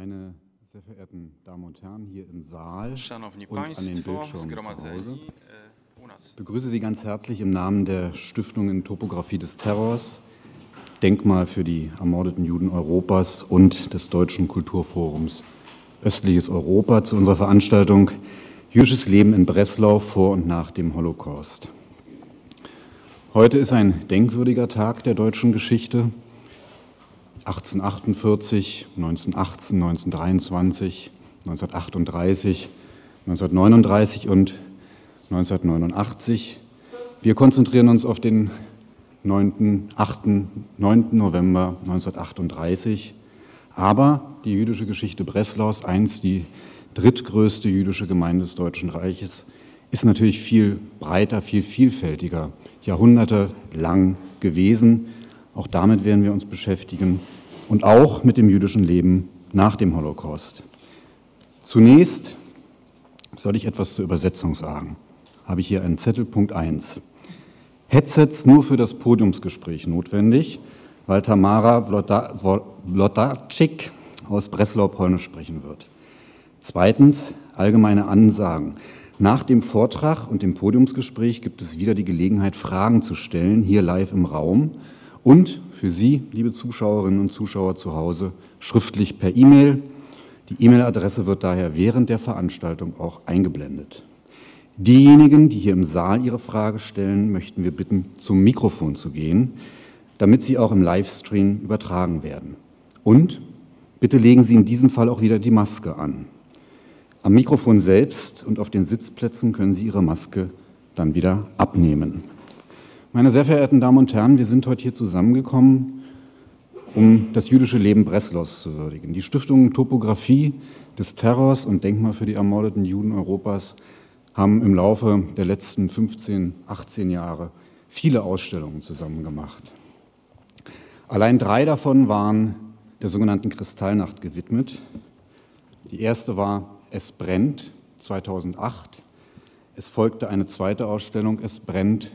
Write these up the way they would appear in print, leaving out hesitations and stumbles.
Meine sehr verehrten Damen und Herren hier im Saal Szanowni und an den Państwo, Bildschirmen zu Hause, zgromadzeni u nas. ich begrüße Sie ganz herzlich im Namen der Stiftung in Topographie des Terrors, Denkmal für die ermordeten Juden Europas und des Deutschen Kulturforums Östliches Europa zu unserer Veranstaltung Jüdisches Leben in Breslau vor und nach dem Holocaust. Heute ist ein denkwürdiger Tag der deutschen Geschichte. 1848, 1918, 1923, 1938, 1939 und 1989. Wir konzentrieren uns auf den 9. November 1938. Aber die jüdische Geschichte Breslaus, einst die drittgrößte jüdische Gemeinde des Deutschen Reiches, ist natürlich viel breiter, viel vielfältiger, jahrhundertelang gewesen. Auch damit werden wir uns beschäftigen und auch mit dem jüdischen Leben nach dem Holocaust. Zunächst soll ich etwas zur Übersetzung sagen. Habe ich hier einen Zettel, Punkt 1. Headsets nur für das Podiumsgespräch notwendig, weil Tamara Wlodarczyk aus Breslau Polnisch sprechen wird. Zweitens, allgemeine Ansagen. Nach dem Vortrag und dem Podiumsgespräch gibt es wieder die Gelegenheit, Fragen zu stellen, hier live im Raum und für Sie, liebe Zuschauerinnen und Zuschauer zu Hause, schriftlich per E-Mail. Die E-Mail-Adresse wird daher während der Veranstaltung auch eingeblendet. Diejenigen, die hier im Saal ihre Frage stellen, möchten wir bitten, zum Mikrofon zu gehen, damit sie auch im Livestream übertragen werden. Und bitte legen Sie in diesem Fall auch wieder die Maske an. Am Mikrofon selbst und auf den Sitzplätzen können Sie Ihre Maske dann wieder abnehmen. Meine sehr verehrten Damen und Herren, wir sind heute hier zusammengekommen, um das jüdische Leben Breslaus zu würdigen. Die Stiftung Topographie des Terrors und Denkmal für die ermordeten Juden Europas haben im Laufe der letzten 15, 18 Jahre viele Ausstellungen zusammen gemacht. Allein 3 davon waren der sogenannten Kristallnacht gewidmet. Die erste war Es brennt 2008. Es folgte eine zweite Ausstellung, Es brennt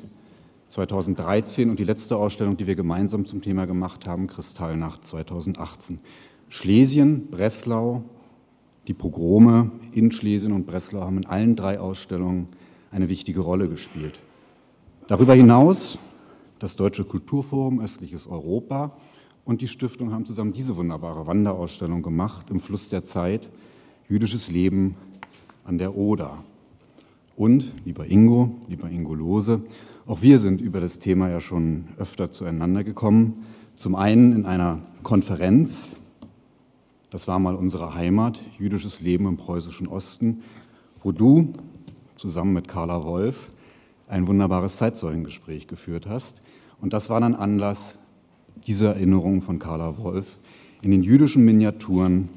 2013 und die letzte Ausstellung, die wir gemeinsam zum Thema gemacht haben, Kristallnacht 2018. Schlesien, Breslau, die Pogrome in Schlesien und Breslau haben in allen 3 Ausstellungen eine wichtige Rolle gespielt. Darüber hinaus das Deutsche Kulturforum Östliches Europa und die Stiftung haben zusammen diese wunderbare Wanderausstellung gemacht, Im Fluss der Zeit, Jüdisches Leben an der Oder. Und, lieber Ingo Lose, auch wir sind über das Thema ja schon öfter zueinander gekommen. Zum einen in einer Konferenz, das war mal unsere Heimat, Jüdisches Leben im preußischen Osten, wo du zusammen mit Carla Wolf ein wunderbares Zeitzeugengespräch geführt hast. Und das war dann Anlass, diese Erinnerungen von Carla Wolf in den jüdischen Miniaturen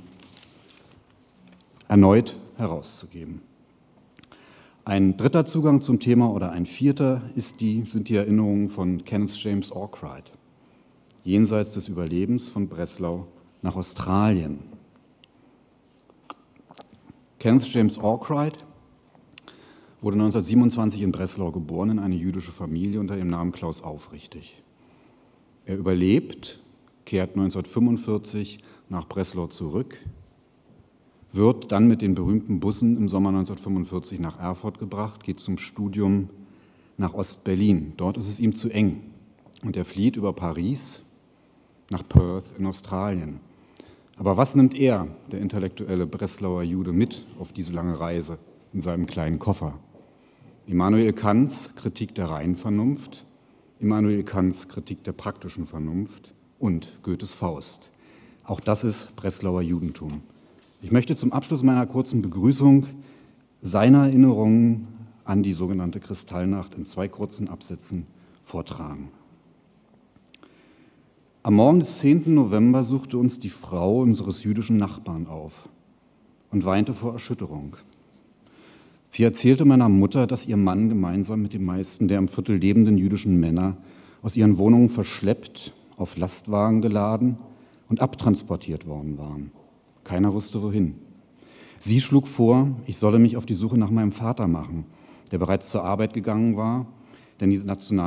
erneut herauszugeben. Ein dritter Zugang zum Thema oder ein vierter sind die Erinnerungen von Kenneth James Arkwright, jenseits des Überlebens von Breslau nach Australien. Kenneth James Arkwright wurde 1927 in Breslau geboren, in eine jüdische Familie unter dem Namen Klaus Aufrichtig. Er überlebt, kehrt 1945 nach Breslau zurück, wird dann mit den berühmten Bussen im Sommer 1945 nach Erfurt gebracht, geht zum Studium nach Ostberlin. Dort ist es ihm zu eng und er flieht über Paris nach Perth in Australien. Aber was nimmt er, der intellektuelle Breslauer Jude, mit auf diese lange Reise in seinem kleinen Koffer? Immanuel Kants Kritik der reinen Vernunft, Immanuel Kants Kritik der praktischen Vernunft und Goethes Faust. Auch das ist Breslauer Judentum. Ich möchte zum Abschluss meiner kurzen Begrüßung seine Erinnerungen an die sogenannte Kristallnacht in 2 kurzen Absätzen vortragen. Am Morgen des 10. November suchte uns die Frau unseres jüdischen Nachbarn auf und weinte vor Erschütterung. Sie erzählte meiner Mutter, dass ihr Mann gemeinsam mit den meisten der im Viertel lebenden jüdischen Männer aus ihren Wohnungen verschleppt, auf Lastwagen geladen und abtransportiert worden waren. Keiner wusste, wohin. Sie schlug vor, ich solle mich auf die Suche nach meinem Vater machen, der bereits zur Arbeit gegangen war, denn die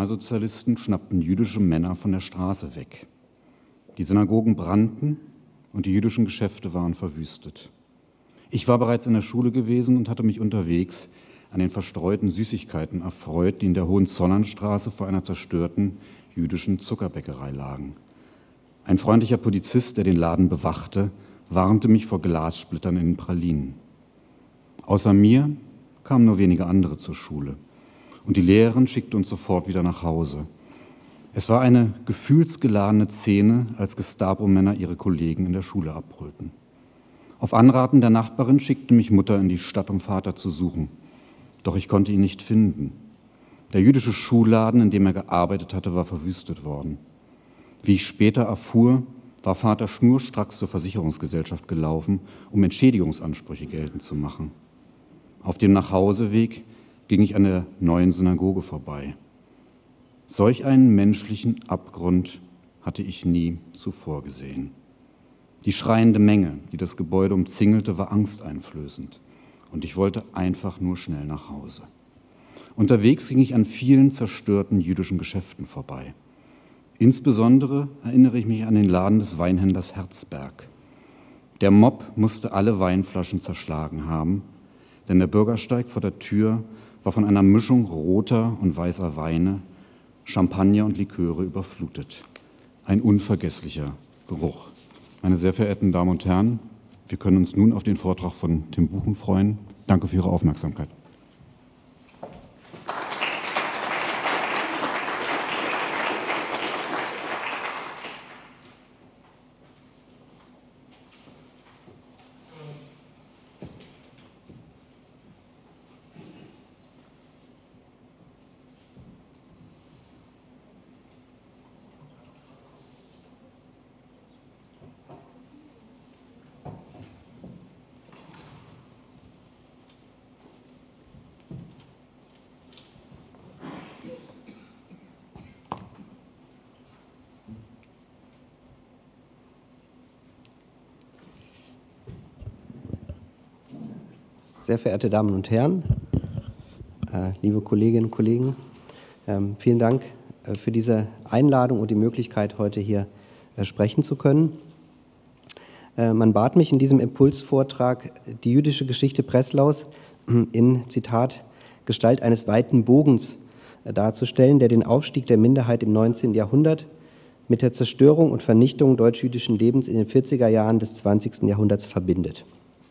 Nationalsozialisten schnappten jüdische Männer von der Straße weg. Die Synagogen brannten, und die jüdischen Geschäfte waren verwüstet. Ich war bereits in der Schule gewesen und hatte mich unterwegs an den verstreuten Süßigkeiten erfreut, die in der Hohenzollernstraße vor einer zerstörten jüdischen Zuckerbäckerei lagen. Ein freundlicher Polizist, der den Laden bewachte, warnte mich vor Glassplittern in den Pralinen. Außer mir kamen nur wenige andere zur Schule und die Lehrerin schickte uns sofort wieder nach Hause. Es war eine gefühlsgeladene Szene, als Gestapo-Männer ihre Kollegen in der Schule abholten. Auf Anraten der Nachbarin schickte mich Mutter in die Stadt, um Vater zu suchen. Doch ich konnte ihn nicht finden. Der jüdische Schuhladen, in dem er gearbeitet hatte, war verwüstet worden. Wie ich später erfuhr, war Vater schnurstracks zur Versicherungsgesellschaft gelaufen, um Entschädigungsansprüche geltend zu machen. Auf dem Nachhauseweg ging ich an der neuen Synagoge vorbei. Solch einen menschlichen Abgrund hatte ich nie zuvor gesehen. Die schreiende Menge, die das Gebäude umzingelte, war angsteinflößend und ich wollte einfach nur schnell nach Hause. Unterwegs ging ich an vielen zerstörten jüdischen Geschäften vorbei. Insbesondere erinnere ich mich an den Laden des Weinhändlers Herzberg. Der Mob musste alle Weinflaschen zerschlagen haben, denn der Bürgersteig vor der Tür war von einer Mischung roter und weißer Weine, Champagner und Liköre überflutet. Ein unvergesslicher Geruch. Meine sehr verehrten Damen und Herren, wir können uns nun auf den Vortrag von Tim Buchen freuen. Danke für Ihre Aufmerksamkeit. Sehr verehrte Damen und Herren, liebe Kolleginnen und Kollegen, vielen Dank für diese Einladung und die Möglichkeit, heute hier sprechen zu können. Man bat mich in diesem Impulsvortrag, die jüdische Geschichte Breslaus in, Zitat, Gestalt eines weiten Bogens darzustellen, der den Aufstieg der Minderheit im 19. Jahrhundert mit der Zerstörung und Vernichtung deutsch-jüdischen Lebens in den 40er Jahren des 20. Jahrhunderts verbindet.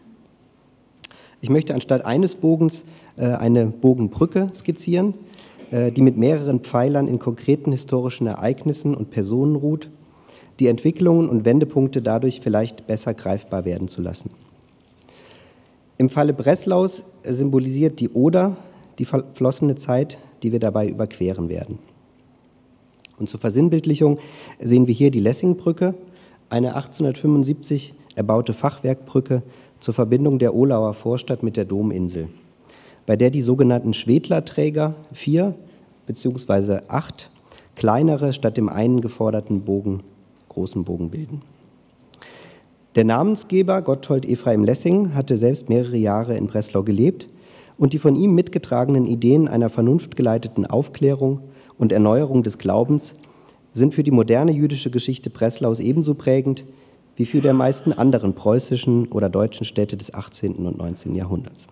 Ich möchte anstatt eines Bogens eine Bogenbrücke skizzieren, die mit mehreren Pfeilern in konkreten historischen Ereignissen und Personen ruht, die Entwicklungen und Wendepunkte dadurch vielleicht besser greifbar werden zu lassen. Im Falle Breslaus symbolisiert die Oder die verflossene Zeit, die wir dabei überqueren werden. Und zur Versinnbildlichung sehen wir hier die Lessingbrücke, eine 1875 erbaute Fachwerkbrücke zur Verbindung der Ohlauer Vorstadt mit der Dominsel, bei der die sogenannten Schwedlerträger 4 bzw. 8 kleinere statt dem einen geforderten großen Bogen bilden. Der Namensgeber Gotthold Ephraim Lessing hatte selbst mehrere Jahre in Breslau gelebt und die von ihm mitgetragenen Ideen einer vernunftgeleiteten Aufklärung und Erneuerung des Glaubens sind für die moderne jüdische Geschichte Breslaus ebenso prägend wie für die meisten anderen preußischen oder deutschen Städte des 18. und 19. Jahrhunderts.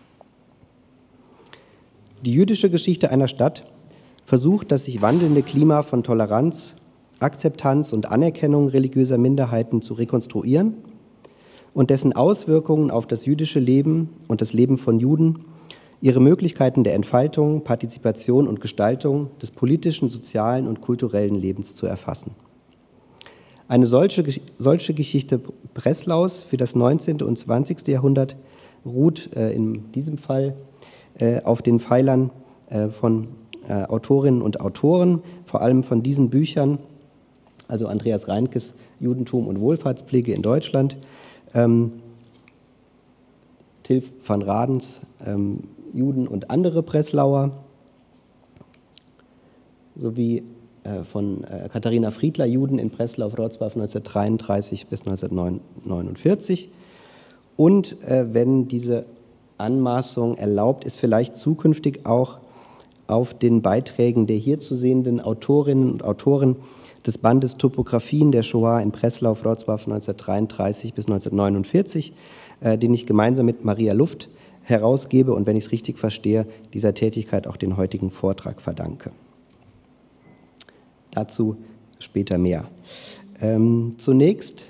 Die jüdische Geschichte einer Stadt versucht, das sich wandelnde Klima von Toleranz, Akzeptanz und Anerkennung religiöser Minderheiten zu rekonstruieren und dessen Auswirkungen auf das jüdische Leben und das Leben von Juden, ihre Möglichkeiten der Entfaltung, Partizipation und Gestaltung des politischen, sozialen und kulturellen Lebens zu erfassen. Eine solche Geschichte Breslaus für das 19. und 20. Jahrhundert ruht in diesem Fall auf den Pfeilern von Autorinnen und Autoren, vor allem von diesen Büchern, also Andreas Reinkes Judentum und Wohlfahrtspflege in Deutschland, Tilf van Radens Juden und andere Breslauer, sowie von Katharina Friedler, Juden in Breslau-Wrocław 1933 bis 1949. Und wenn diese Anmaßung erlaubt ist, vielleicht zukünftig auch auf den Beiträgen der hier zu sehenden Autorinnen und Autoren des Bandes Topographien der Shoah in Breslau-Wrocław von 1933 bis 1949, den ich gemeinsam mit Maria Luft herausgebe und, wenn ich es richtig verstehe, dieser Tätigkeit auch den heutigen Vortrag verdanke. Dazu später mehr. Zunächst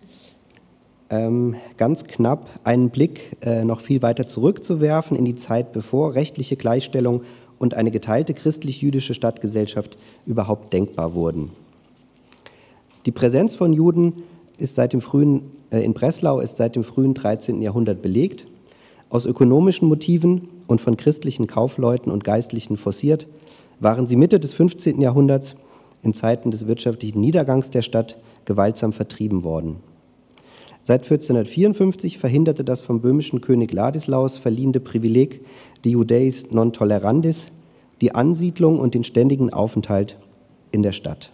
ganz knapp einen Blick noch viel weiter zurückzuwerfen in die Zeit, bevor rechtliche Gleichstellung und eine geteilte christlich-jüdische Stadtgesellschaft überhaupt denkbar wurden. Die Präsenz von Juden ist in Breslau ist seit dem frühen 13. Jahrhundert belegt. Aus ökonomischen Motiven und von christlichen Kaufleuten und Geistlichen forciert, waren sie Mitte des 15. Jahrhunderts in Zeiten des wirtschaftlichen Niedergangs der Stadt gewaltsam vertrieben worden. Seit 1454 verhinderte das vom böhmischen König Ladislaus verliehene Privileg die Judaeis non tolerandis die Ansiedlung und den ständigen Aufenthalt in der Stadt.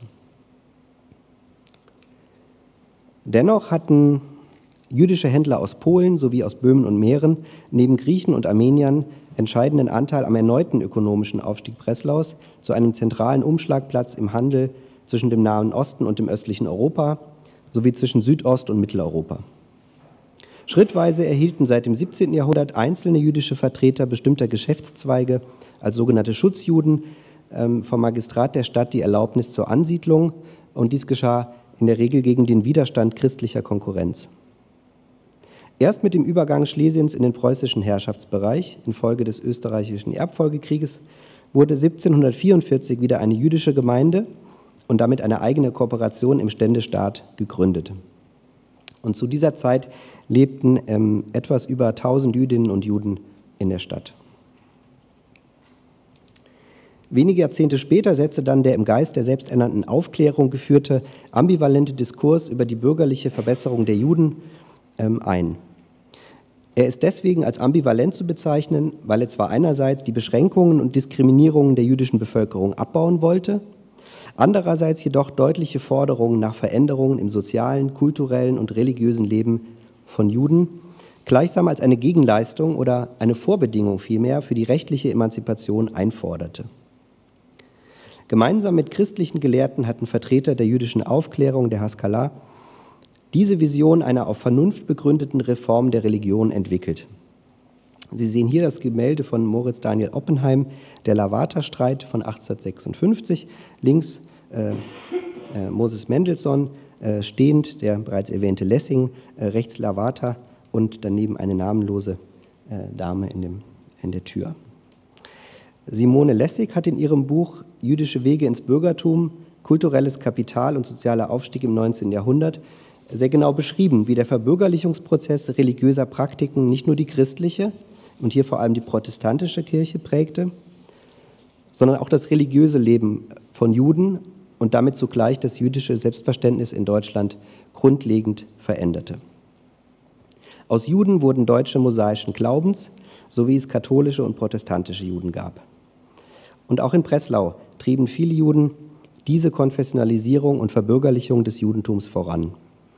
Dennoch hatten jüdische Händler aus Polen sowie aus Böhmen und Mähren neben Griechen und Armeniern entscheidenden Anteil am erneuten ökonomischen Aufstieg Breslaus zu einem zentralen Umschlagplatz im Handel zwischen dem Nahen Osten und dem östlichen Europa sowie zwischen Südost- und Mitteleuropa. Schrittweise erhielten seit dem 17. Jahrhundert einzelne jüdische Vertreter bestimmter Geschäftszweige als sogenannte Schutzjuden vom Magistrat der Stadt die Erlaubnis zur Ansiedlung, und dies geschah in der Regel gegen den Widerstand christlicher Konkurrenz. Erst mit dem Übergang Schlesiens in den preußischen Herrschaftsbereich infolge des österreichischen Erbfolgekrieges wurde 1744 wieder eine jüdische Gemeinde und damit eine eigene Kooperation im Ständestaat gegründet. Und zu dieser Zeit lebten etwas über 1000 Jüdinnen und Juden in der Stadt. Wenige Jahrzehnte später setzte dann der im Geist der selbsternannten Aufklärung geführte ambivalente Diskurs über die bürgerliche Verbesserung der Juden ein. Er ist deswegen als ambivalent zu bezeichnen, weil er zwar einerseits die Beschränkungen und Diskriminierungen der jüdischen Bevölkerung abbauen wollte, andererseits jedoch deutliche Forderungen nach Veränderungen im sozialen, kulturellen und religiösen Leben von Juden gleichsam als eine Gegenleistung oder eine Vorbedingung vielmehr für die rechtliche Emanzipation einforderte. Gemeinsam mit christlichen Gelehrten hatten Vertreter der jüdischen Aufklärung, der Haskalah, diese Vision einer auf Vernunft begründeten Reform der Religion entwickelt. Sie sehen hier das Gemälde von Moritz Daniel Oppenheim, der Lavater-Streit von 1856, links Moses Mendelssohn, stehend der bereits erwähnte Lessing, rechts Lavater und daneben eine namenlose Dame in der Tür. Simone Lessig hat in ihrem Buch Jüdische Wege ins Bürgertum, kulturelles Kapital und sozialer Aufstieg im 19. Jahrhundert sehr genau beschrieben, wie der Verbürgerlichungsprozess religiöser Praktiken nicht nur die christliche und hier vor allem die protestantische Kirche prägte, sondern auch das religiöse Leben von Juden und damit zugleich das jüdische Selbstverständnis in Deutschland grundlegend veränderte. Aus Juden wurden Deutsche mosaischen Glaubens, so wie es katholische und protestantische Juden gab. Und auch in Breslau trieben viele Juden diese Konfessionalisierung und Verbürgerlichung des Judentums voran.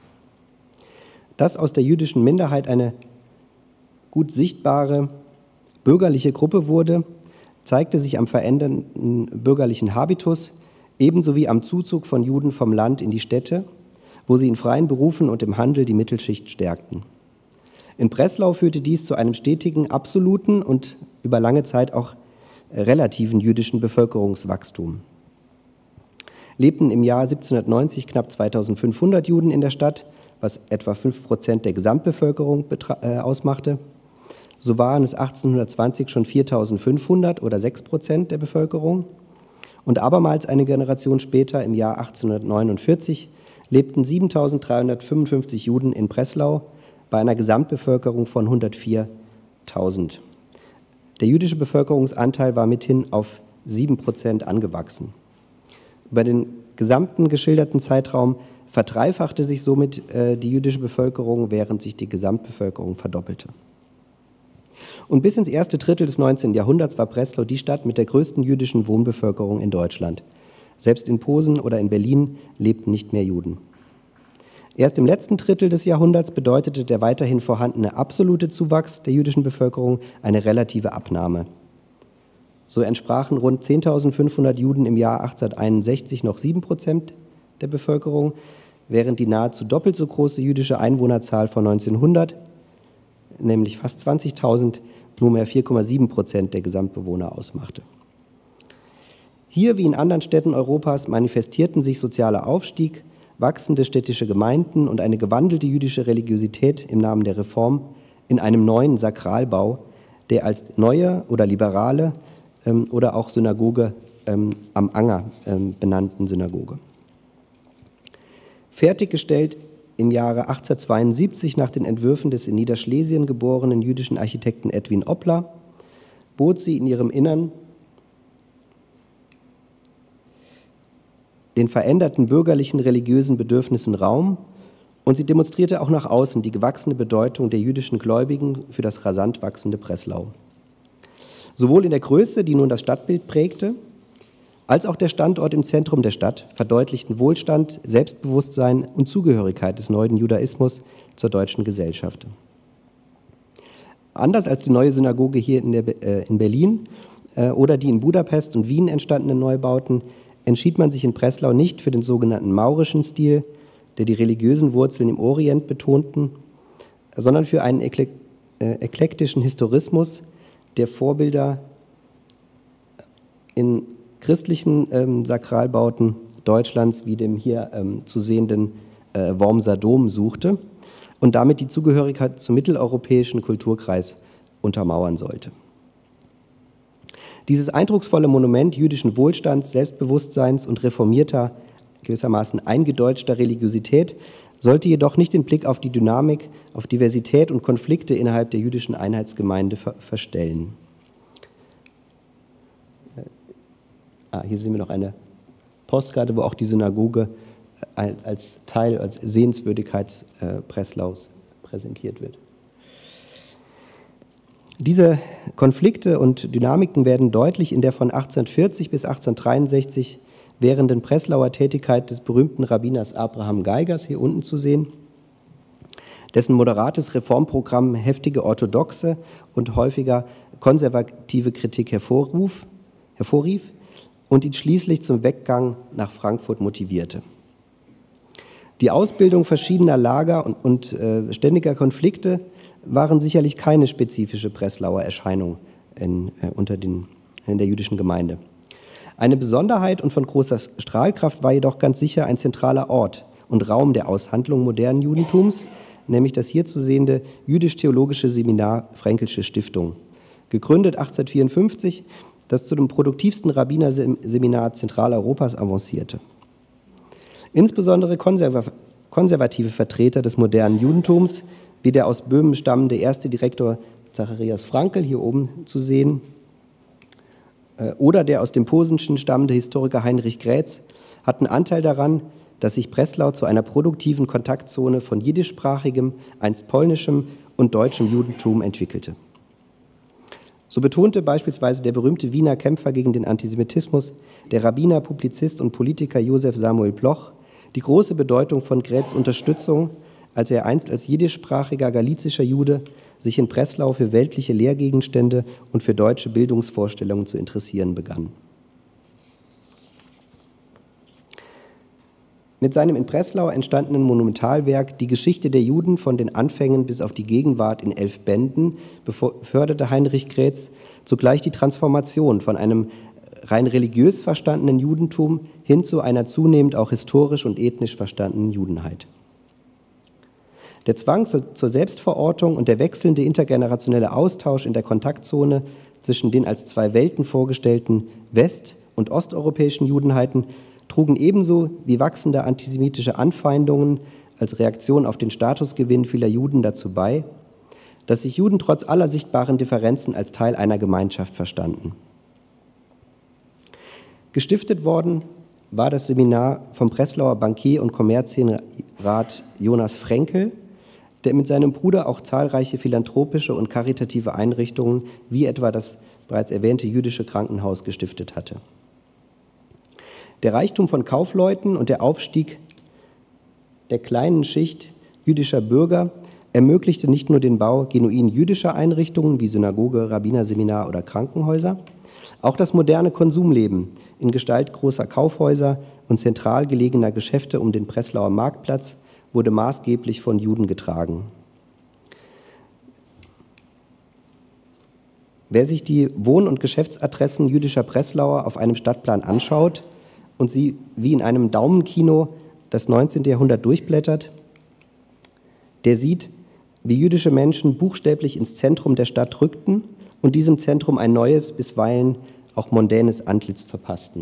Dass aus der jüdischen Minderheit eine gut sichtbare bürgerliche Gruppe wurde, zeigte sich am verändernden bürgerlichen Habitus, ebenso wie am Zuzug von Juden vom Land in die Städte, wo sie in freien Berufen und im Handel die Mittelschicht stärkten. In Breslau führte dies zu einem stetigen, absoluten und über lange Zeit auch relativen jüdischen Bevölkerungswachstum. Lebten im Jahr 1790 knapp 2500 Juden in der Stadt, was etwa 5% der Gesamtbevölkerung ausmachte. So waren es 1820 schon 4500 oder 6% der Bevölkerung. Und abermals eine Generation später, im Jahr 1849, lebten 7355 Juden in Breslau bei einer Gesamtbevölkerung von 104.000. Der jüdische Bevölkerungsanteil war mithin auf 7% angewachsen. Über den gesamten geschilderten Zeitraum verdreifachte sich somit die jüdische Bevölkerung, während sich die Gesamtbevölkerung verdoppelte. Und bis ins erste Drittel des 19. Jahrhunderts war Breslau die Stadt mit der größten jüdischen Wohnbevölkerung in Deutschland. Selbst in Posen oder in Berlin lebten nicht mehr Juden. Erst im letzten Drittel des Jahrhunderts bedeutete der weiterhin vorhandene absolute Zuwachs der jüdischen Bevölkerung eine relative Abnahme. So entsprachen rund 10.500 Juden im Jahr 1861 noch 7% der Bevölkerung, während die nahezu doppelt so große jüdische Einwohnerzahl von 1900, nämlich fast 20.000, nur mehr 4,7% der Gesamtbewohner ausmachte. Hier wie in anderen Städten Europas manifestierten sich sozialer Aufstieg, wachsende städtische Gemeinden und eine gewandelte jüdische Religiosität im Namen der Reform in einem neuen Sakralbau, der als neue oder liberale oder auch Synagoge am Anger benannten Synagoge. Fertiggestellt im Jahre 1872 nach den Entwürfen des in Niederschlesien geborenen jüdischen Architekten Edwin Oppler, bot sie in ihrem Innern den veränderten bürgerlichen religiösen Bedürfnissen Raum und sie demonstrierte auch nach außen die gewachsene Bedeutung der jüdischen Gläubigen für das rasant wachsende Breslau. Sowohl in der Größe, die nun das Stadtbild prägte, als auch der Standort im Zentrum der Stadt verdeutlichten Wohlstand, Selbstbewusstsein und Zugehörigkeit des neuen Judaismus zur deutschen Gesellschaft. Anders als die neue Synagoge hier in Berlin oder die in Budapest und Wien entstandenen Neubauten, entschied man sich in Breslau nicht für den sogenannten maurischen Stil, der die religiösen Wurzeln im Orient betonten, sondern für einen eklektischen Historismus, der Vorbilder in christlichen Sakralbauten Deutschlands wie dem hier zu sehenden Wormser Dom suchte und damit die Zugehörigkeit zum mitteleuropäischen Kulturkreis untermauern sollte. Dieses eindrucksvolle Monument jüdischen Wohlstands, Selbstbewusstseins und reformierter, gewissermaßen eingedeutschter Religiosität sollte jedoch nicht den Blick auf die Dynamik, auf Diversität und Konflikte innerhalb der jüdischen Einheitsgemeinde verstellen. Hier sehen wir noch eine Postkarte, wo auch die Synagoge als Teil, als Sehenswürdigkeit Breslaus präsentiert wird. Diese Konflikte und Dynamiken werden deutlich in der von 1840 bis 1863 währenden Breslauer Tätigkeit des berühmten Rabbiners Abraham Geigers, hier unten zu sehen, dessen moderates Reformprogramm heftige orthodoxe und häufiger konservative Kritik hervorrief und ihn schließlich zum Weggang nach Frankfurt motivierte. Die Ausbildung verschiedener Lager und ständiger Konflikte waren sicherlich keine spezifische Breslauer Erscheinung in der jüdischen Gemeinde. Eine Besonderheit und von großer Strahlkraft war jedoch ganz sicher ein zentraler Ort und Raum der Aushandlung modernen Judentums, nämlich das hier zu sehende jüdisch-theologische Seminar Fränkelsche Stiftung, gegründet 1854, das zu dem produktivsten Rabbinerseminar Zentraleuropas avancierte. Insbesondere konservative Vertreter des modernen Judentums, wie der aus Böhmen stammende erste Direktor Zacharias Frankl, hier oben zu sehen, oder der aus dem Posenschen stammende Historiker Heinrich Grätz, hatten Anteil daran, dass sich Breslau zu einer produktiven Kontaktzone von jiddischsprachigem, einst polnischem und deutschem Judentum entwickelte. So betonte beispielsweise der berühmte Wiener Kämpfer gegen den Antisemitismus, der Rabbiner, Publizist und Politiker Josef Samuel Bloch, die große Bedeutung von Grätz' Unterstützung, als er einst als jiddischsprachiger galizischer Jude sich in Breslau für weltliche Lehrgegenstände und für deutsche Bildungsvorstellungen zu interessieren begann. Mit seinem in Breslau entstandenen Monumentalwerk Die Geschichte der Juden von den Anfängen bis auf die Gegenwart in 11 Bänden beförderte Heinrich Grätz zugleich die Transformation von einem rein religiös verstandenen Judentum hin zu einer zunehmend auch historisch und ethnisch verstandenen Judenheit. Der Zwang zur Selbstverortung und der wechselnde intergenerationelle Austausch in der Kontaktzone zwischen den als zwei Welten vorgestellten west- und osteuropäischen Judenheiten trugen ebenso wie wachsende antisemitische Anfeindungen als Reaktion auf den Statusgewinn vieler Juden dazu bei, dass sich Juden trotz aller sichtbaren Differenzen als Teil einer Gemeinschaft verstanden. Gestiftet worden war das Seminar vom Breslauer Bankier und Kommerzienrat Jonas Frenkel, der mit seinem Bruder auch zahlreiche philanthropische und karitative Einrichtungen, wie etwa das bereits erwähnte jüdische Krankenhaus, gestiftet hatte. Der Reichtum von Kaufleuten und der Aufstieg der kleinen Schicht jüdischer Bürger ermöglichte nicht nur den Bau genuin jüdischer Einrichtungen wie Synagoge, Rabbinerseminar oder Krankenhäuser, auch das moderne Konsumleben in Gestalt großer Kaufhäuser und zentral gelegener Geschäfte um den Breslauer Marktplatz wurde maßgeblich von Juden getragen. Wer sich die Wohn- und Geschäftsadressen jüdischer Breslauer auf einem Stadtplan anschaut und sie wie in einem Daumenkino das 19. Jahrhundert durchblättert, der sieht, wie jüdische Menschen buchstäblich ins Zentrum der Stadt rückten und diesem Zentrum ein neues, bisweilen auch mondänes Antlitz verpassten.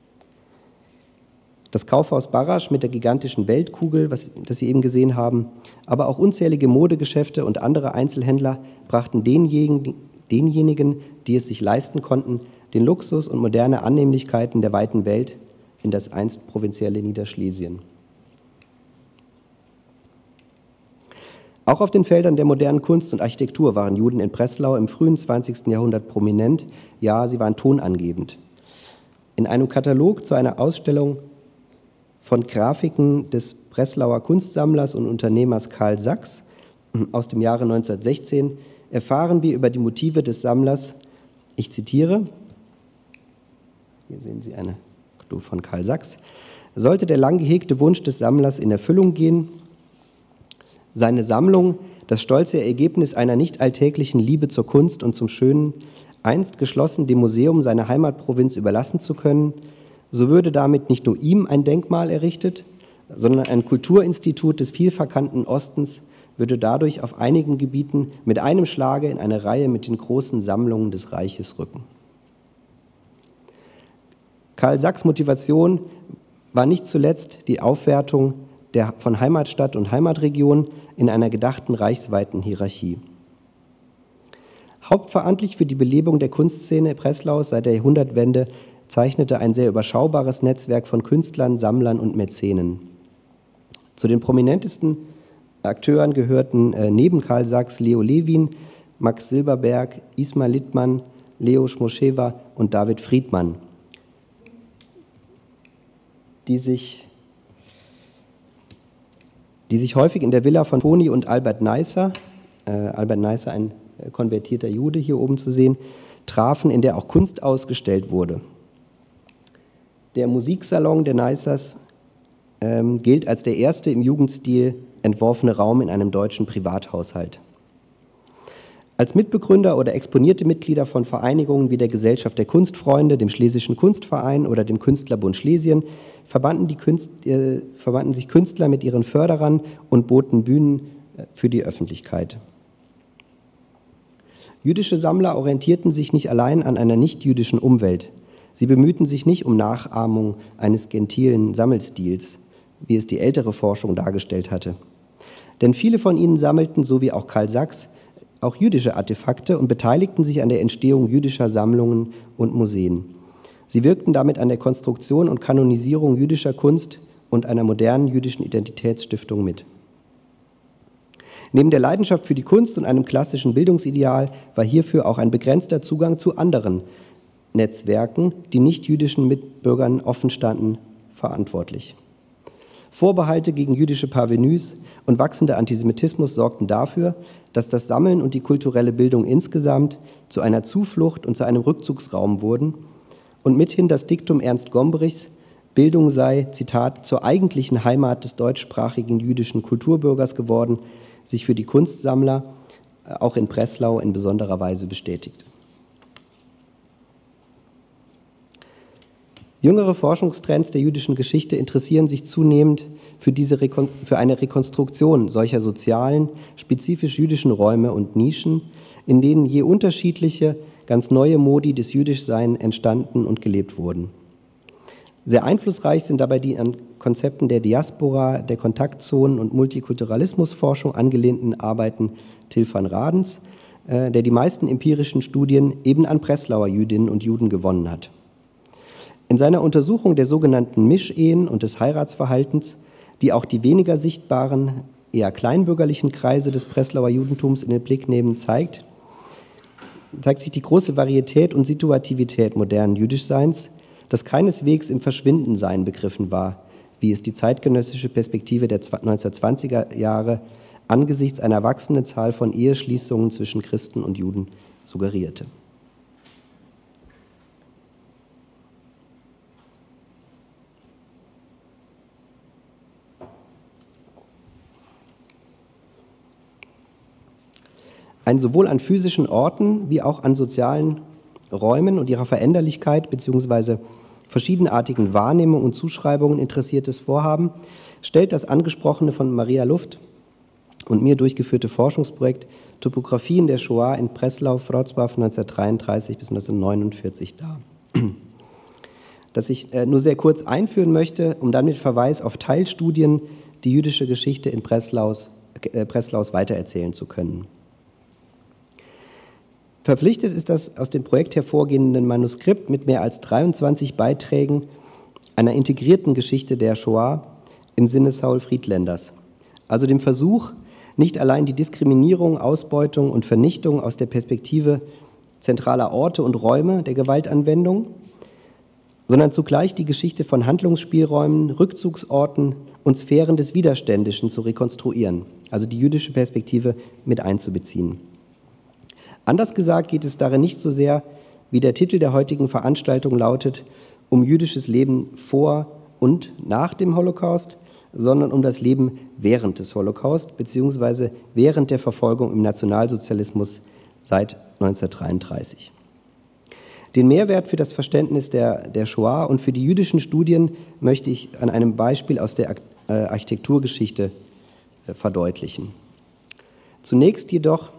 Das Kaufhaus Barasch mit der gigantischen Weltkugel, das Sie eben gesehen haben, aber auch unzählige Modegeschäfte und andere Einzelhändler brachten denjenigen, die es sich leisten konnten, den Luxus und moderne Annehmlichkeiten der weiten Welt in das einst provinzielle Niederschlesien. Auch auf den Feldern der modernen Kunst und Architektur waren Juden in Breslau im frühen 20. Jahrhundert prominent, ja, sie waren tonangebend. In einem Katalog zu einer Ausstellung von Grafiken des Breslauer Kunstsammlers und Unternehmers Karl Sachs aus dem Jahre 1916 erfahren wir über die Motive des Sammlers, ich zitiere, hier sehen Sie eine von Karl Sachs, sollte der lang gehegte Wunsch des Sammlers in Erfüllung gehen, seine Sammlung, das stolze Ergebnis einer nicht alltäglichen Liebe zur Kunst und zum Schönen, einst geschlossen dem Museum seiner Heimatprovinz überlassen zu können, so würde damit nicht nur ihm ein Denkmal errichtet, sondern ein Kulturinstitut des vielverkannten Ostens würde dadurch auf einigen Gebieten mit einem Schlage in eine Reihe mit den großen Sammlungen des Reiches rücken. Karl Sachs' Motivation war nicht zuletzt die Aufwertung von Heimatstadt und Heimatregion in einer gedachten reichsweiten Hierarchie. Hauptverantwortlich für die Belebung der Kunstszene Breslaus seit der Jahrhundertwende zeichnete ein sehr überschaubares Netzwerk von Künstlern, Sammlern und Mäzenen. Zu den prominentesten Akteuren gehörten neben Karl Sachs Leo Levin, Max Silberberg, Ismail Littmann, Leo Schmoschewa und David Friedmann, die sich häufig in der Villa von Toni und Albert Neisser, ein konvertierter Jude hier oben zu sehen, trafen, in der auch Kunst ausgestellt wurde. Der Musiksalon der Neissers gilt als der erste im Jugendstil entworfene Raum in einem deutschen Privathaushalt. Als Mitbegründer oder exponierte Mitglieder von Vereinigungen wie der Gesellschaft der Kunstfreunde, dem Schlesischen Kunstverein oder dem Künstlerbund Schlesien verbanden sich Künstler mit ihren Förderern und boten Bühnen für die Öffentlichkeit. Jüdische Sammler orientierten sich nicht allein an einer nicht-jüdischen Umwelt. Sie bemühten sich nicht um Nachahmung eines gentilen Sammelstils, wie es die ältere Forschung dargestellt hatte. Denn viele von ihnen sammelten, so wie auch Karl Sachs, auch jüdische Artefakte und beteiligten sich an der Entstehung jüdischer Sammlungen und Museen. Sie wirkten damit an der Konstruktion und Kanonisierung jüdischer Kunst und einer modernen jüdischen Identitätsstiftung mit. Neben der Leidenschaft für die Kunst und einem klassischen Bildungsideal war hierfür auch ein begrenzter Zugang zu anderen Netzwerken, die nicht-jüdischen Mitbürgern offen standen, verantwortlich. Vorbehalte gegen jüdische Parvenus und wachsender Antisemitismus sorgten dafür, dass das Sammeln und die kulturelle Bildung insgesamt zu einer Zuflucht und zu einem Rückzugsraum wurden und mithin das Diktum Ernst Gombrichs, Bildung sei, Zitat, zur eigentlichen Heimat des deutschsprachigen jüdischen Kulturbürgers geworden, sich für die Kunstsammler auch in Breslau in besonderer Weise bestätigt. Jüngere Forschungstrends der jüdischen Geschichte interessieren sich zunehmend für eine Rekonstruktion solcher sozialen, spezifisch jüdischen Räume und Nischen, in denen je unterschiedliche, ganz neue Modi des Jüdischseins entstanden und gelebt wurden. Sehr einflussreich sind dabei die an Konzepten der Diaspora, der Kontaktzonen und Multikulturalismusforschung angelehnten Arbeiten Till van Radens, der die meisten empirischen Studien eben an Breslauer Jüdinnen und Juden gewonnen hat. In seiner Untersuchung der sogenannten Mischehen und des Heiratsverhaltens, die auch die weniger sichtbaren, eher kleinbürgerlichen Kreise des Breslauer Judentums in den Blick nehmen, zeigt sich die große Varietät und Situativität modernen Jüdischseins, das keineswegs im Verschwindensein begriffen war, wie es die zeitgenössische Perspektive der 1920er Jahre angesichts einer wachsenden Zahl von Eheschließungen zwischen Christen und Juden suggerierte. Ein sowohl an physischen Orten wie auch an sozialen Räumen und ihrer Veränderlichkeit bzw. verschiedenartigen Wahrnehmungen und Zuschreibungen interessiertes Vorhaben stellt das angesprochene von Maria Luft und mir durchgeführte Forschungsprojekt Topographien der Shoah in Breslau-Wrocław 1933 bis 1949 dar. Das ich nur sehr kurz einführen möchte, um dann mit Verweis auf Teilstudien die jüdische Geschichte in Breslaus weitererzählen zu können. Verpflichtet ist das aus dem Projekt hervorgehenden Manuskript mit mehr als 23 Beiträgen einer integrierten Geschichte der Shoah im Sinne Saul Friedländers, also dem Versuch, nicht allein die Diskriminierung, Ausbeutung und Vernichtung aus der Perspektive zentraler Orte und Räume der Gewaltanwendung, sondern zugleich die Geschichte von Handlungsspielräumen, Rückzugsorten und Sphären des Widerständischen zu rekonstruieren, also die jüdische Perspektive mit einzubeziehen. Anders gesagt geht es darin nicht so sehr, wie der Titel der heutigen Veranstaltung lautet, um jüdisches Leben vor und nach dem Holocaust, sondern um das Leben während des Holocaust bzw. während der Verfolgung im Nationalsozialismus seit 1933. Den Mehrwert für das Verständnis der Shoah und für die jüdischen Studien möchte ich an einem Beispiel aus der Architekturgeschichte verdeutlichen. Zunächst jedoch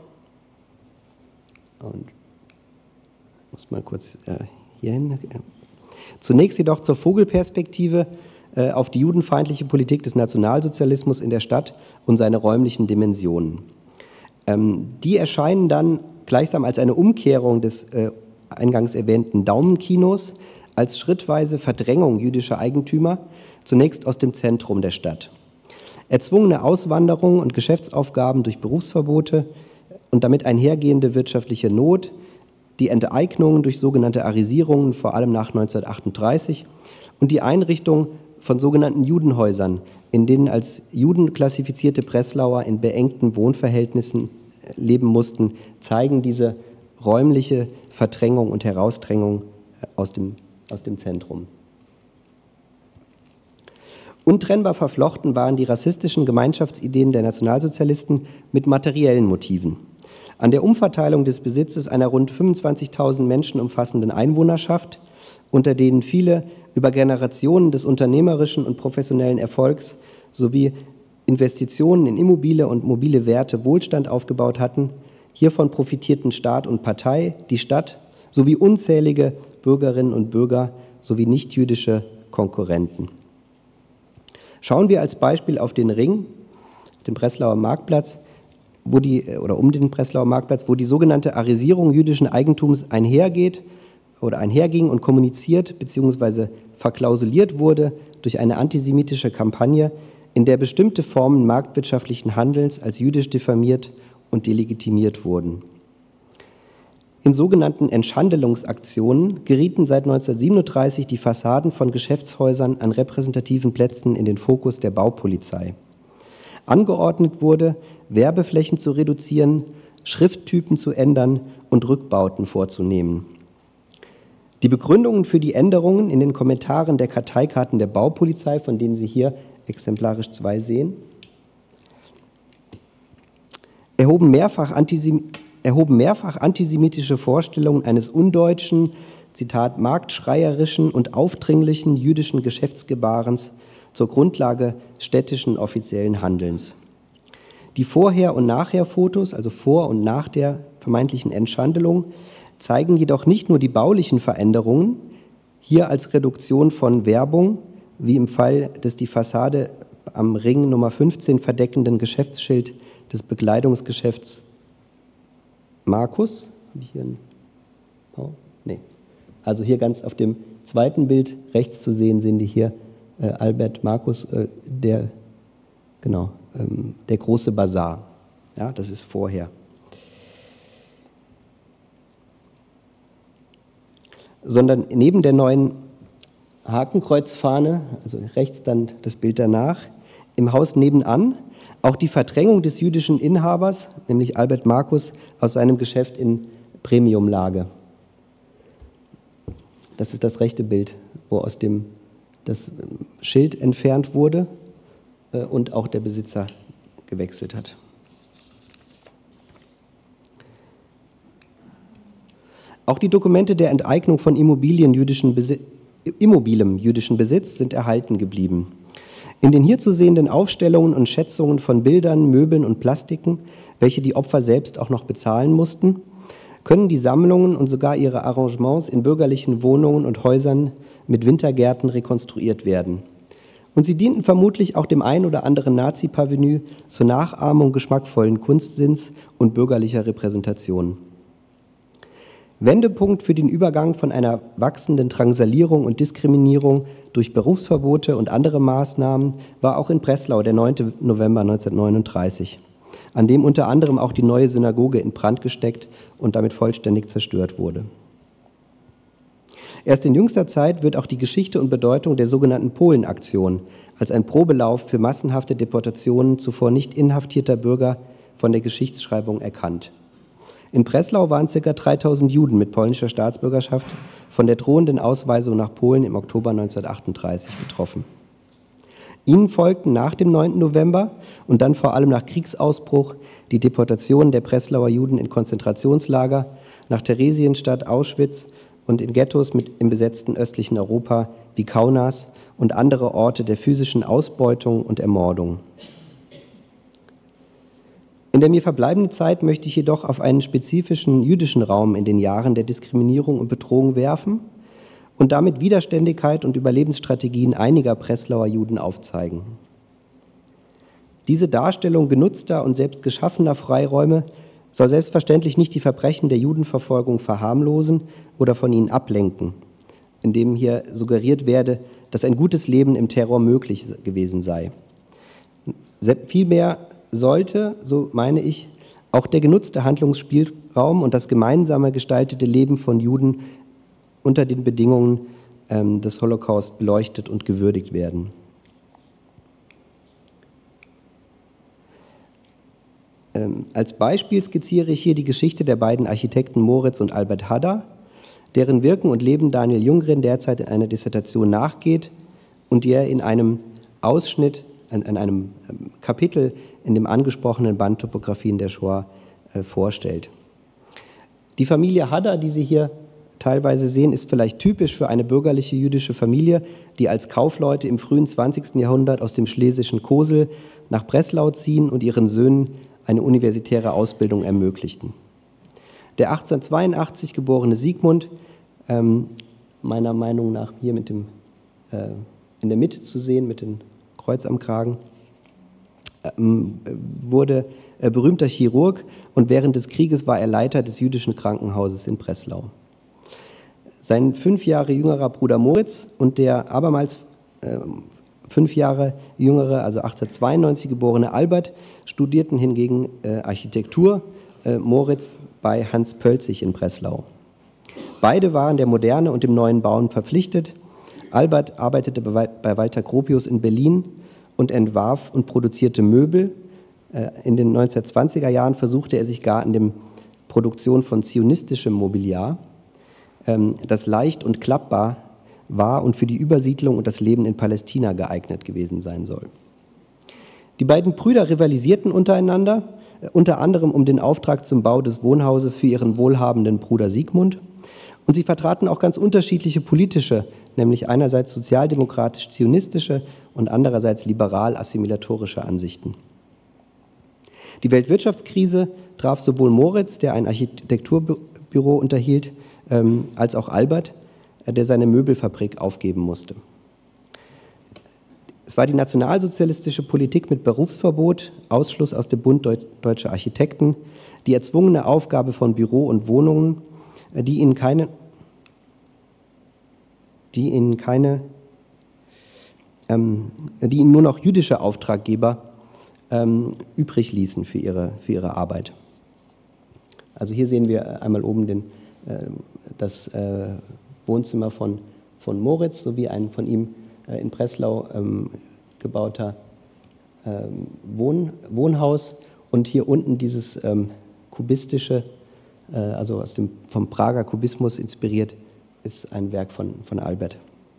und muss mal kurz hier hin. Zunächst jedoch zur Vogelperspektive auf die judenfeindliche Politik des Nationalsozialismus in der Stadt und seine räumlichen Dimensionen. Die erscheinen dann gleichsam als eine Umkehrung des eingangs erwähnten Daumenkinos, als schrittweise Verdrängung jüdischer Eigentümer, zunächst aus dem Zentrum der Stadt. Erzwungene Auswanderung und Geschäftsaufgaben durch Berufsverbote und damit einhergehende wirtschaftliche Not, die Enteignungen durch sogenannte Arisierungen, vor allem nach 1938, und die Einrichtung von sogenannten Judenhäusern, in denen als Juden klassifizierte Breslauer in beengten Wohnverhältnissen leben mussten, zeigen diese räumliche Verdrängung und Herausdrängung aus dem Zentrum. Untrennbar verflochten waren die rassistischen Gemeinschaftsideen der Nationalsozialisten mit materiellen Motiven. An der Umverteilung des Besitzes einer rund 25.000 Menschen umfassenden Einwohnerschaft, unter denen viele über Generationen des unternehmerischen und professionellen Erfolgs sowie Investitionen in Immobilie und mobile Werte Wohlstand aufgebaut hatten, hiervon profitierten Staat und Partei, die Stadt sowie unzählige Bürgerinnen und Bürger sowie nichtjüdische Konkurrenten. Schauen wir als Beispiel auf den Ring, den Breslauer Marktplatz, um den Breslauer Marktplatz, wo die sogenannte Arisierung jüdischen Eigentums einherging und kommuniziert bzw. verklausuliert wurde durch eine antisemitische Kampagne, in der bestimmte Formen marktwirtschaftlichen Handelns als jüdisch diffamiert und delegitimiert wurden. In sogenannten Entschandelungsaktionen gerieten seit 1937 die Fassaden von Geschäftshäusern an repräsentativen Plätzen in den Fokus der Baupolizei. Angeordnet wurde, Werbeflächen zu reduzieren, Schrifttypen zu ändern und Rückbauten vorzunehmen. Die Begründungen für die Änderungen in den Kommentaren der Karteikarten der Baupolizei, von denen Sie hier exemplarisch 2 sehen, erhoben mehrfach antisemitische Vorstellungen eines undeutschen, Zitat, marktschreierischen und aufdringlichen jüdischen Geschäftsgebarens zur Grundlage städtischen offiziellen Handelns. Die Vorher- und Nachher-Fotos, also vor und nach der vermeintlichen Entschandelung, zeigen jedoch nicht nur die baulichen Veränderungen, hier als Reduktion von Werbung, wie im Fall des die Fassade am Ring Nummer 15 verdeckenden Geschäftsschild des Bekleidungsgeschäfts Markus. Habe ich hier einen Pau? Nee. Also hier ganz auf dem zweiten Bild rechts zu sehen, sehen die hier Albert Markus, der große Bazar. Ja, das ist vorher. Sondern neben der neuen Hakenkreuzfahne, also rechts dann das Bild danach, im Haus nebenan Auch die Verdrängung des jüdischen Inhabers, nämlich Albert Markus, aus seinem Geschäft in Premiumlage. Das ist das rechte Bild, wo aus dem das Schild entfernt wurde und auch der Besitzer gewechselt hat. Auch die Dokumente der Enteignung von immobilem jüdischen Besitz sind erhalten geblieben. In den hier zu sehenden Aufstellungen und Schätzungen von Bildern, Möbeln und Plastiken, welche die Opfer selbst auch noch bezahlen mussten, können die Sammlungen und sogar ihre Arrangements in bürgerlichen Wohnungen und Häusern mit Wintergärten rekonstruiert werden. Und sie dienten vermutlich auch dem ein oder anderen Nazi-Parvenu zur Nachahmung geschmackvollen Kunstsinns und bürgerlicher Repräsentation. Wendepunkt für den Übergang von einer wachsenden Drangsalierung und Diskriminierung durch Berufsverbote und andere Maßnahmen war auch in Breslau der 9. November 1939, an dem unter anderem auch die neue Synagoge in Brand gesteckt und damit vollständig zerstört wurde. Erst in jüngster Zeit wird auch die Geschichte und Bedeutung der sogenannten Polenaktion als ein Probelauf für massenhafte Deportationen zuvor nicht inhaftierter Bürger von der Geschichtsschreibung erkannt. In Breslau waren ca. 3000 Juden mit polnischer Staatsbürgerschaft von der drohenden Ausweisung nach Polen im Oktober 1938 betroffen. Ihnen folgten nach dem 9. November und dann vor allem nach Kriegsausbruch die Deportationen der Breslauer Juden in Konzentrationslager, nach Theresienstadt, Auschwitz und in Ghettos im besetzten östlichen Europa wie Kaunas und andere Orte der physischen Ausbeutung und Ermordung. In der mir verbleibenden Zeit möchte ich jedoch auf einen spezifischen jüdischen Raum in den Jahren der Diskriminierung und Bedrohung werfen und damit Widerständigkeit und Überlebensstrategien einiger Breslauer Juden aufzeigen. Diese Darstellung genutzter und selbst geschaffener Freiräume soll selbstverständlich nicht die Verbrechen der Judenverfolgung verharmlosen oder von ihnen ablenken, indem hier suggeriert werde, dass ein gutes Leben im Terror möglich gewesen sei. Vielmehr sollte, so meine ich, auch der genutzte Handlungsspielraum und das gemeinsame gestaltete Leben von Juden unter den Bedingungen des Holocaust beleuchtet und gewürdigt werden. Als Beispiel skizziere ich hier die Geschichte der beiden Architekten Moritz und Albert Hadda, deren Wirken und Leben Daniel Ljunggren derzeit in einer Dissertation nachgeht und die er in einem Ausschnitt, in einem Kapitel in dem angesprochenen Band Topographien der Shoah vorstellt. Die Familie Hadda, die Sie hier teilweise sehen, ist vielleicht typisch für eine bürgerliche jüdische Familie, die als Kaufleute im frühen 20. Jahrhundert aus dem schlesischen Kosel nach Breslau ziehen und ihren Söhnen eine universitäre Ausbildung ermöglichten. Der 1882 geborene Sigmund, meiner Meinung nach hier mit dem, in der Mitte zu sehen, mit dem Kreuz am Kragen, wurde berühmter Chirurg und während des Krieges war er Leiter des jüdischen Krankenhauses in Breslau. Sein 5 Jahre jüngerer Bruder Moritz und der abermals 5 Jahre jüngere, also 1892 geborene Albert, studierten hingegen Architektur, Moritz bei Hans Pölzig in Breslau. Beide waren der Moderne und dem neuen Bauen verpflichtet. Albert arbeitete bei Walter Gropius in Berlin und entwarf und produzierte Möbel. In den 1920er Jahren versuchte er sich gar in der Produktion von zionistischem Mobiliar, das leicht und klappbar war und für die Übersiedlung und das Leben in Palästina geeignet gewesen sein soll. Die beiden Brüder rivalisierten untereinander, unter anderem um den Auftrag zum Bau des Wohnhauses für ihren wohlhabenden Bruder Sigmund. Und sie vertraten auch ganz unterschiedliche politische, nämlich einerseits sozialdemokratisch-zionistische und andererseits liberal-assimilatorische Ansichten. Die Weltwirtschaftskrise traf sowohl Moritz, der ein Architekturbüro unterhielt, als auch Albert, der seine Möbelfabrik aufgeben musste. Es war die nationalsozialistische Politik mit Berufsverbot, Ausschluss aus dem Bund Deutscher Architekten, die erzwungene Aufgabe von Büro und Wohnungen, die ihnen nur noch jüdische Auftraggeber übrig ließen für ihre Arbeit. Also hier sehen wir einmal oben das Wohnzimmer von Moritz sowie ein von ihm in Breslau gebauter Wohnhaus und hier unten dieses kubistische, also vom Prager Kubismus inspiriert, ist ein Werk von Albert.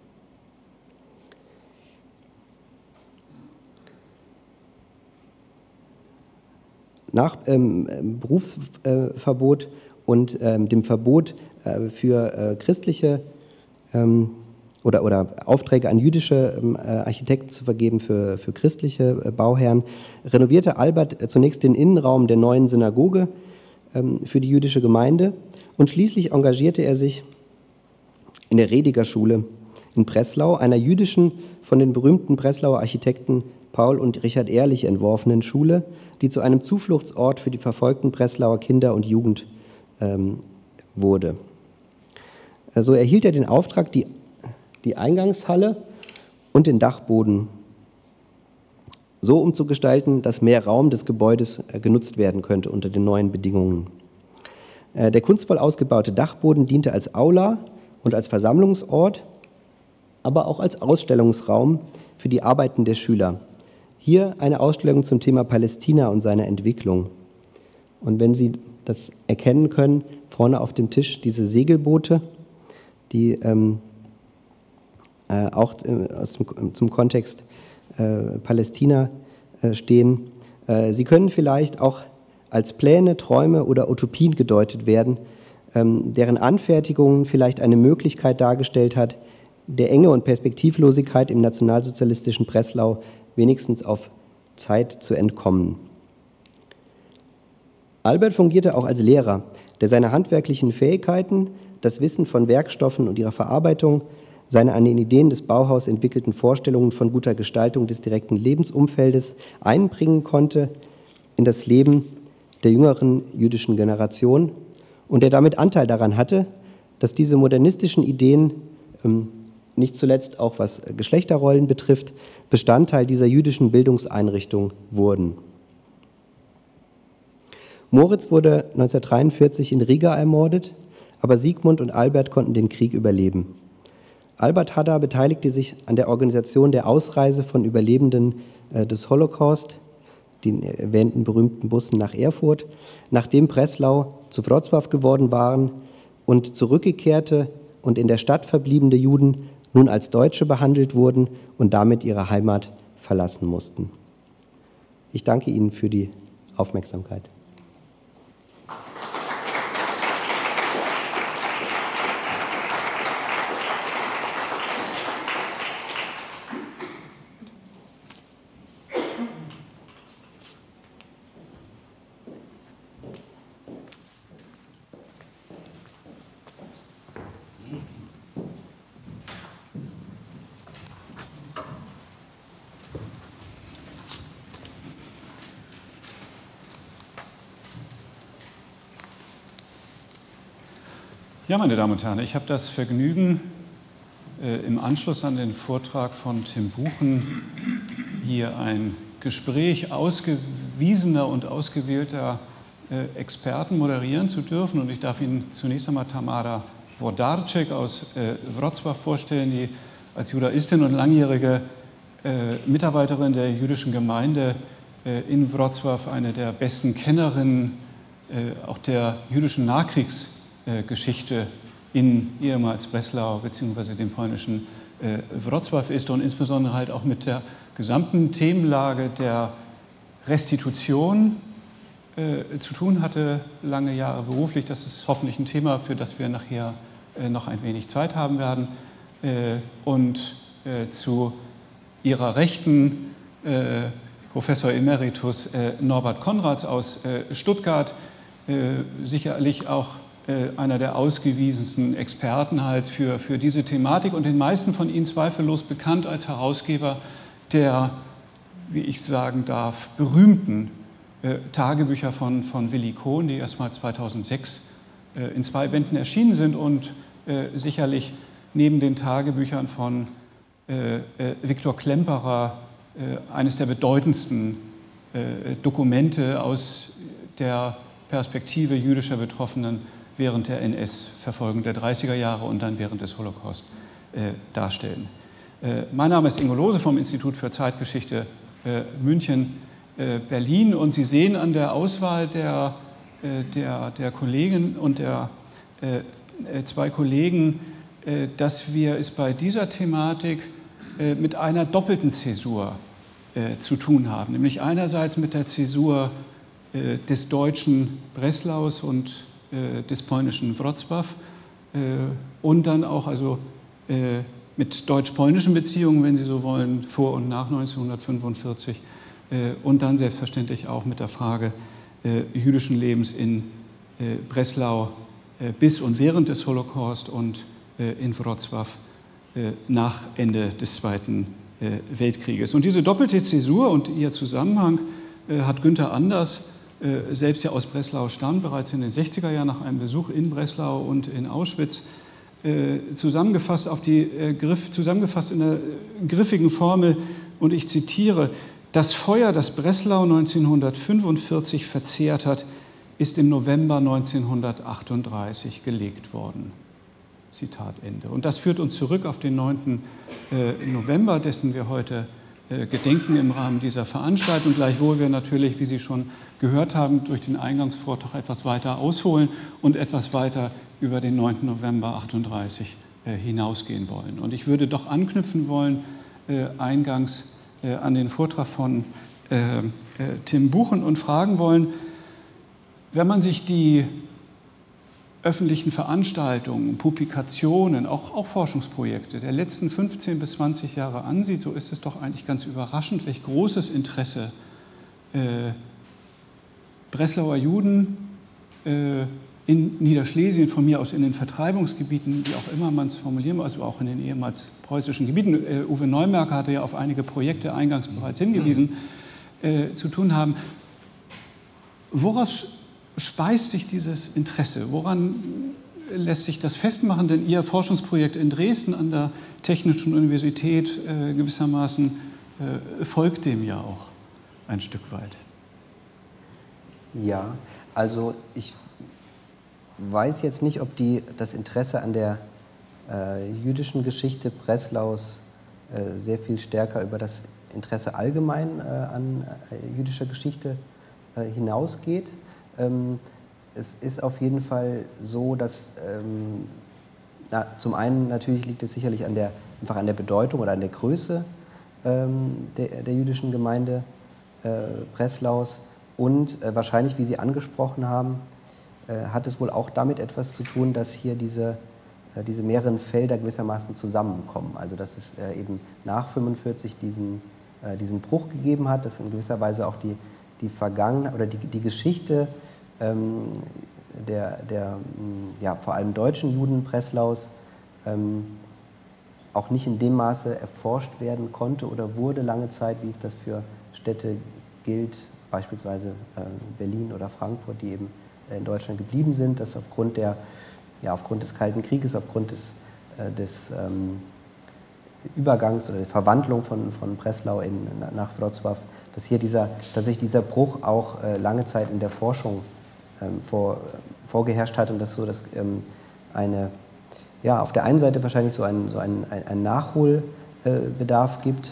Nach Berufsverbot und dem Verbot für christliche oder Aufträge an jüdische Architekten zu vergeben für christliche Bauherren, renovierte Albert zunächst den Innenraum der neuen Synagoge für die jüdische Gemeinde und schließlich engagierte er sich in der Rediger Schule in Breslau, einer jüdischen, von den berühmten Breslauer Architekten Paul und Richard Ehrlich entworfenen Schule, die zu einem Zufluchtsort für die verfolgten Breslauer Kinder und Jugend wurde. So erhielt er den Auftrag, die Eingangshalle und den Dachboden so umzugestalten, dass mehr Raum des Gebäudes genutzt werden könnte unter den neuen Bedingungen. Der kunstvoll ausgebaute Dachboden diente als Aula und als Versammlungsort, aber auch als Ausstellungsraum für die Arbeiten der Schüler. Hier eine Ausstellung zum Thema Palästina und seiner Entwicklung. Und wenn Sie das erkennen können, vorne auf dem Tisch diese Segelboote, die auch zum Kontext Palästina stehen. Sie können vielleicht auch als Pläne, Träume oder Utopien gedeutet werden, deren Anfertigung vielleicht eine Möglichkeit dargestellt hat, der Enge und Perspektivlosigkeit im nationalsozialistischen Breslau wenigstens auf Zeit zu entkommen. Albert fungierte auch als Lehrer, der seine handwerklichen Fähigkeiten, das Wissen von Werkstoffen und ihrer Verarbeitung, seine an den Ideen des Bauhaus entwickelten Vorstellungen von guter Gestaltung des direkten Lebensumfeldes einbringen konnte in das Leben der jüngeren jüdischen Generation und der damit Anteil daran hatte, dass diese modernistischen Ideen, nicht zuletzt auch was Geschlechterrollen betrifft, Bestandteil dieser jüdischen Bildungseinrichtung wurden. Moritz wurde 1943 in Riga ermordet, aber Sigmund und Albert konnten den Krieg überleben. Albert Hadar beteiligte sich an der Organisation der Ausreise von Überlebenden des Holocaust, den erwähnten berühmten Bussen nach Erfurt, nachdem Breslau zu Wrocław geworden waren und zurückgekehrte und in der Stadt verbliebene Juden nun als Deutsche behandelt wurden und damit ihre Heimat verlassen mussten. Ich danke Ihnen für die Aufmerksamkeit. Ja, meine Damen und Herren, ich habe das Vergnügen, im Anschluss an den Vortrag von Tim Buchen hier ein Gespräch ausgewiesener und ausgewählter Experten moderieren zu dürfen. Und ich darf Ihnen zunächst einmal Tamara Włodarczyk aus Wrocław vorstellen, die als Judaistin und langjährige Mitarbeiterin der jüdischen Gemeinde in Wrocław eine der besten Kennerinnen auch der jüdischen Nachkriegsgeschichte in ehemals Breslau bzw. dem polnischen Wrocław ist und insbesondere halt auch mit der gesamten Themenlage der Restitution zu tun hatte, lange Jahre beruflich. Das ist hoffentlich ein Thema, für das wir nachher noch ein wenig Zeit haben werden. Und zu ihrer Rechten Professor Emeritus Norbert Konrads aus Stuttgart, sicherlich auch einer der ausgewiesensten Experten halt für diese Thematik und den meisten von Ihnen zweifellos bekannt als Herausgeber der, wie ich sagen darf, berühmten Tagebücher von Willi Kohn, die erstmal 2006 in 2 Bänden erschienen sind und sicherlich neben den Tagebüchern von Viktor Klemperer eines der bedeutendsten Dokumente aus der Perspektive jüdischer Betroffenen während der NS-Verfolgung der 30er Jahre und dann während des Holocaust darstellen. Mein Name ist Ingo Lohse vom Institut für Zeitgeschichte München, Berlin. Und Sie sehen an der Auswahl der Kolleginnen und der zwei Kollegen, dass wir es bei dieser Thematik mit einer doppelten Zäsur zu tun haben, nämlich einerseits mit der Zäsur des deutschen Breslaus und des polnischen Wrocław und dann auch also mit deutsch-polnischen Beziehungen, wenn Sie so wollen, vor und nach 1945 und dann selbstverständlich auch mit der Frage jüdischen Lebens in Breslau bis und während des Holocaust und in Wrocław nach Ende des Zweiten Weltkrieges. Und diese doppelte Zäsur und ihr Zusammenhang hat Günther Anders, selbst ja aus Breslau stammt, bereits in den 60er Jahren nach einem Besuch in Breslau und in Auschwitz, zusammengefasst in der griffigen Formel, und ich zitiere: Das Feuer, das Breslau 1945 verzehrt hat, ist im November 1938 gelegt worden. Zitat Ende. Und das führt uns zurück auf den 9. November, dessen wir heute gedenken im Rahmen dieser Veranstaltung, gleichwohl wir natürlich, wie Sie schon gehört haben, durch den Eingangsvortrag etwas weiter ausholen und etwas weiter über den 9. November 1938 hinausgehen wollen. Und ich würde doch anknüpfen wollen, eingangs an den Vortrag von Tim Buchen und fragen wollen, wenn man sich die öffentlichen Veranstaltungen, Publikationen, auch Forschungsprojekte der letzten 15 bis 20 Jahre ansieht, so ist es doch eigentlich ganz überraschend, welch großes Interesse Breslauer Juden in Niederschlesien, von mir aus in den Vertreibungsgebieten, wie auch immer man es formulieren will, also auch in den ehemals preußischen Gebieten, Uwe Neumerker hatte ja auf einige Projekte eingangs bereits hingewiesen, zu tun haben. Woraus speist sich dieses Interesse? Woran lässt sich das festmachen? Denn Ihr Forschungsprojekt in Dresden an der Technischen Universität gewissermaßen folgt dem ja auch ein Stück weit. Ja, also ich weiß jetzt nicht, ob das Interesse an der jüdischen Geschichte Breslaus sehr viel stärker über das Interesse allgemein an jüdischer Geschichte hinausgeht. Es ist auf jeden Fall so, dass zum einen natürlich liegt es sicherlich einfach an der Bedeutung oder an der Größe der jüdischen Gemeinde Breslaus und wahrscheinlich, wie Sie angesprochen haben, hat es wohl auch damit etwas zu tun, dass hier diese mehreren Felder gewissermaßen zusammenkommen. Also dass es eben nach 1945 diesen Bruch gegeben hat, dass in gewisser Weise auch die Vergangenheit oder die Geschichte der vor allem deutschen Juden Breslaus auch nicht in dem Maße erforscht werden konnte oder wurde lange Zeit, wie es das für Städte gilt, beispielsweise Berlin oder Frankfurt, die eben in Deutschland geblieben sind, dass aufgrund des Kalten Krieges, aufgrund des Übergangs oder der Verwandlung von Breslau nach Wrocław, dass hier tatsächlich dieser Bruch auch lange Zeit in der Forschung vorgeherrscht hat und dass auf der einen Seite wahrscheinlich so ein Nachholbedarf gibt.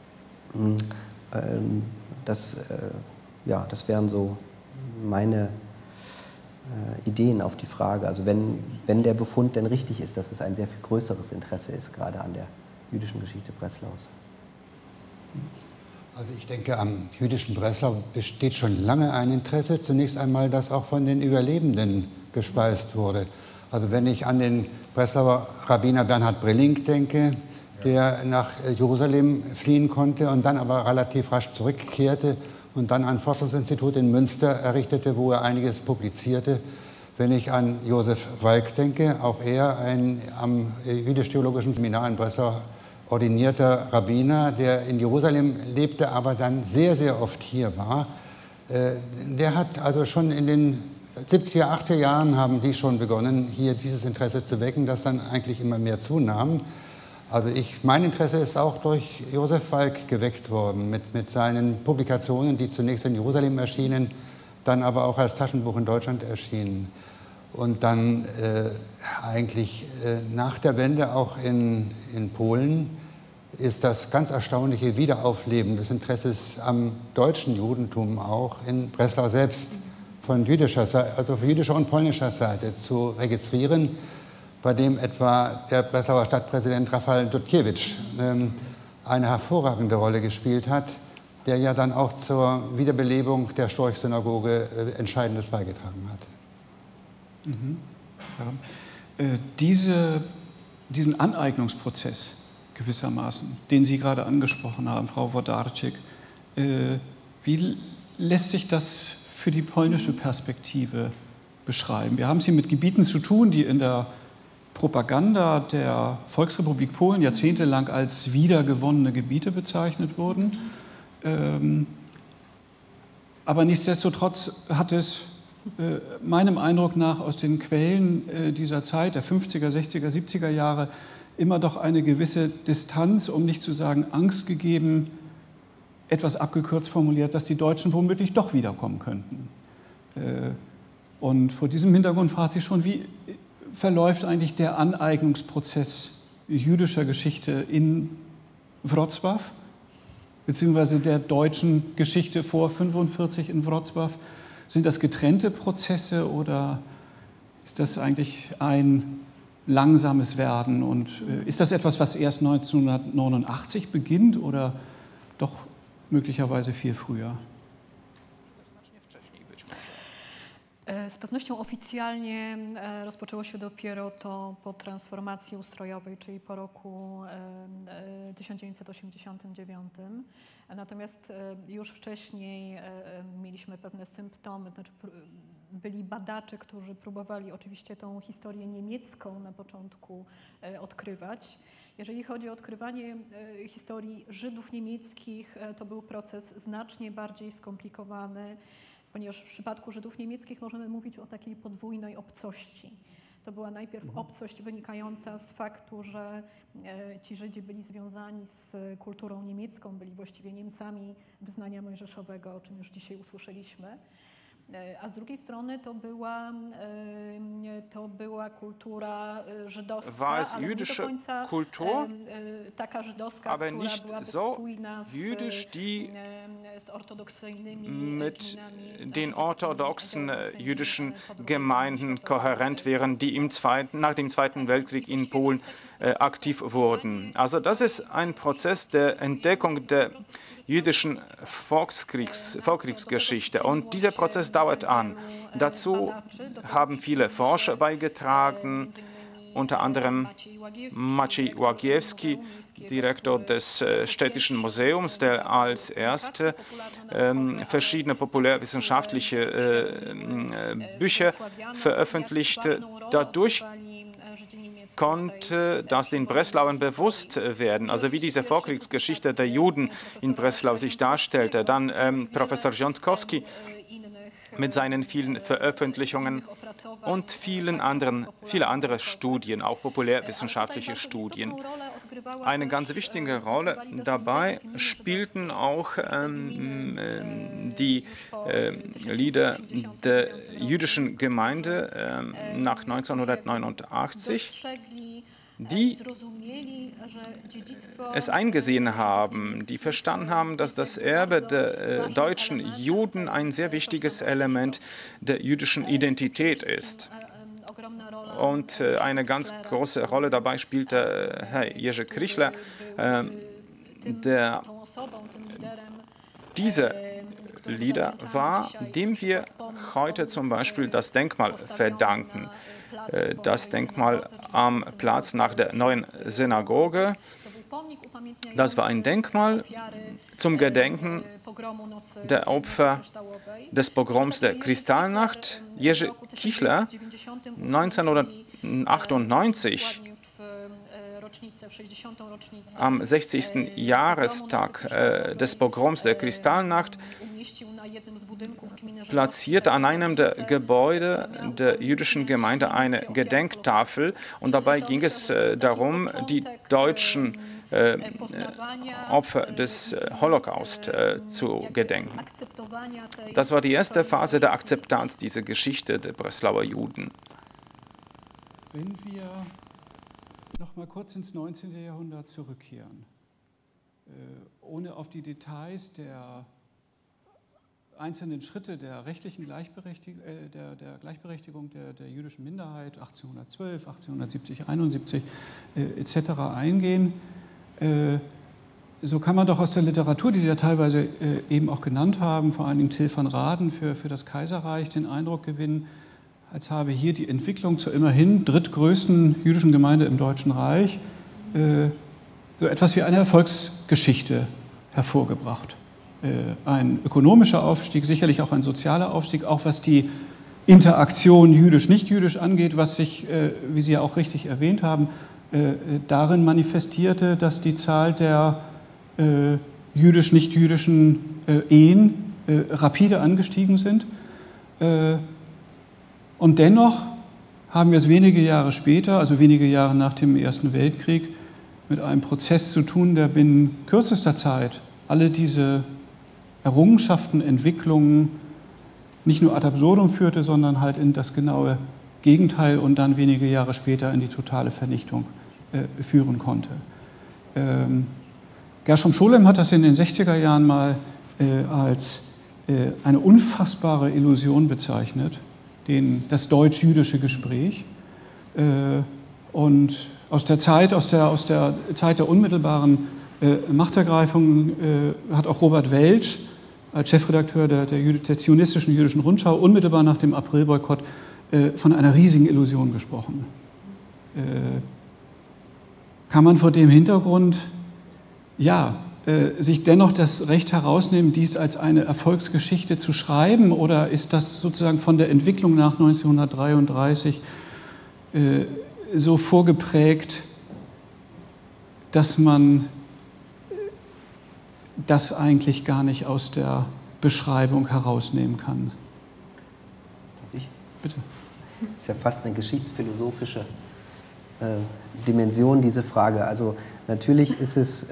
Das wären so meine Ideen auf die Frage. Also wenn der Befund denn richtig ist, dass es ein sehr viel größeres Interesse ist, gerade an der jüdischen Geschichte Breslaus. Also ich denke, am jüdischen Breslau besteht schon lange ein Interesse, zunächst einmal, das auch von den Überlebenden gespeist wurde. Also wenn ich an den Breslauer Rabbiner Bernhard Brilling denke, der nach Jerusalem fliehen konnte und dann aber relativ rasch zurückkehrte und dann ein Forschungsinstitut in Münster errichtete, wo er einiges publizierte. Wenn ich an Josef Walk denke, auch er ein am jüdisch-theologischen Seminar in Breslau ordinierter Rabbiner, der in Jerusalem lebte, aber dann sehr, sehr oft hier war. Der hat also schon in den 70er, 80er Jahren haben die schon begonnen, hier dieses Interesse zu wecken, das dann eigentlich immer mehr zunahm. Also mein Interesse ist auch durch Josef Walk geweckt worden mit seinen Publikationen, die zunächst in Jerusalem erschienen, dann aber auch als Taschenbuch in Deutschland erschienen. Und dann eigentlich nach der Wende auch in Polen ist das ganz erstaunliche Wiederaufleben des Interesses am deutschen Judentum auch in Breslau selbst von jüdischer Seite, also von jüdischer und polnischer Seite zu registrieren, bei dem etwa der Breslauer Stadtpräsident Rafał Dutkiewicz eine hervorragende Rolle gespielt hat, der ja dann auch zur Wiederbelebung der Storch-Synagoge Entscheidendes beigetragen hat. Mhm. Ja. Diesen Aneignungsprozess gewissermaßen, den Sie gerade angesprochen haben, Frau Włodarczyk, wie lässt sich das für die polnische Perspektive beschreiben? Wir haben es hier mit Gebieten zu tun, die in der Propaganda der Volksrepublik Polen jahrzehntelang als wiedergewonnene Gebiete bezeichnet wurden. Aber nichtsdestotrotz hat es meinem Eindruck nach aus den Quellen dieser Zeit, der 50er, 60er, 70er Jahre, immer doch eine gewisse Distanz, um nicht zu sagen Angst gegeben, etwas abgekürzt formuliert, dass die Deutschen womöglich doch wiederkommen könnten. Und vor diesem Hintergrund fragt sich schon, wie verläuft eigentlich der Aneignungsprozess jüdischer Geschichte in Wrocław, beziehungsweise der deutschen Geschichte vor 1945 in Wrocław? Sind das getrennte Prozesse oder ist das eigentlich ein langsames Werden? Und ist das etwas, was erst 1989 beginnt oder doch möglicherweise viel früher? Z pewnością oficjalnie rozpoczęło się dopiero to po transformacji ustrojowej, czyli po roku 1989. Natomiast już wcześniej mieliśmy pewne symptomy, znaczy byli badacze, którzy próbowali oczywiście tą historię niemiecką na początku odkrywać. Jeżeli chodzi o odkrywanie historii Żydów niemieckich, to był proces znacznie bardziej skomplikowany, ponieważ w przypadku Żydów niemieckich możemy mówić o takiej podwójnej obcości. To była najpierw obcość wynikająca z faktu, że ci Żydzi byli związani z kulturą niemiecką, byli właściwie Niemcami wyznania mojżeszowego, o czym już dzisiaj usłyszeliśmy. A z drugiej strony to była kultura żydowska, war es ale nie do jüdische końca Kultur, taka żydowska, aber która nicht byłaby so spójna jüdisch, die z ortodoksyjnymi mit Ewinami, den orthodoxen jüdischen Gemeinden kohärent wären, die nach dem Zweiten Weltkrieg in Polen aktiv wurden. Also das ist ein Prozess der Entdeckung der jüdischen Vorkriegsgeschichte und dieser Prozess dauert an. Dazu haben viele Forscher beigetragen, unter anderem Maciej Łagiewski, Direktor des Städtischen Museums, der als erste verschiedene populärwissenschaftliche Bücher veröffentlichte. Dadurch konnte das den Breslauern bewusst werden, also wie diese Vorkriegsgeschichte der Juden in Breslau sich darstellte. Dann Professor Rządkowski mit seinen vielen Veröffentlichungen und viele andere Studien, auch populärwissenschaftliche Studien. Eine ganz wichtige Rolle dabei spielten auch die Lieder der jüdischen Gemeinde nach 1989, die es eingesehen haben, die verstanden haben, dass das Erbe der deutschen Juden ein sehr wichtiges Element der jüdischen Identität ist. Und eine ganz große Rolle dabei spielte Herr Jerzy Krichler, der diese Lieder war, dem wir heute zum Beispiel das Denkmal verdanken. Das Denkmal am Platz nach der neuen Synagoge. Das war ein Denkmal zum Gedenken der Opfer des Pogroms der Kristallnacht. Jerzy Kichler 1998 am 60. Jahrestag des Pogroms der Kristallnacht platzierte an einem der Gebäude der jüdischen Gemeinde eine Gedenktafel und dabei ging es darum, die deutschen Opfer des Holocaust zu gedenken. Das war die erste Phase der Akzeptanz dieser Geschichte der Breslauer Juden. Wenn wir noch mal kurz ins 19. Jahrhundert zurückkehren, ohne auf die Details der einzelnen Schritte der rechtlichen Gleichberechtigung der jüdischen Minderheit 1812, 1870, 71 etc. eingehen. So kann man doch aus der Literatur, die Sie ja teilweise eben auch genannt haben, vor allen Dingen Till van Raden für das Kaiserreich, den Eindruck gewinnen, als habe hier die Entwicklung zur immerhin drittgrößten jüdischen Gemeinde im Deutschen Reich so etwas wie eine Erfolgsgeschichte hervorgebracht. Ein ökonomischer Aufstieg, sicherlich auch ein sozialer Aufstieg, auch was die Interaktion jüdisch-nicht-jüdisch angeht, was sich, wie Sie ja auch richtig erwähnt haben, darin manifestierte, dass die Zahl der jüdisch-nicht-jüdischen Ehen rapide angestiegen sind. Und dennoch haben wir es wenige Jahre später, also wenige Jahre nach dem Ersten Weltkrieg, mit einem Prozess zu tun, der binnen kürzester Zeit alle diese Errungenschaften, Entwicklungen nicht nur ad absurdum führte, sondern halt in das genaue Gegenteil und dann wenige Jahre später in die totale Vernichtung führen konnte. Gershom Scholem hat das in den 60er Jahren mal als eine unfassbare Illusion bezeichnet, das deutsch-jüdische Gespräch. Und aus der Zeit der unmittelbaren Machtergreifung hat auch Robert Welch als Chefredakteur der zionistischen jüdischen Rundschau unmittelbar nach dem Aprilboykott von einer riesigen Illusion gesprochen. Kann man vor dem Hintergrund sich dennoch das Recht herausnehmen, dies als eine Erfolgsgeschichte zu schreiben, oder ist das sozusagen von der Entwicklung nach 1933 so vorgeprägt, dass man das eigentlich gar nicht aus der Beschreibung herausnehmen kann? Darf ich? Bitte. Das ist ja fast eine geschichtsphilosophische Dimension, diese Frage. Also natürlich ist es,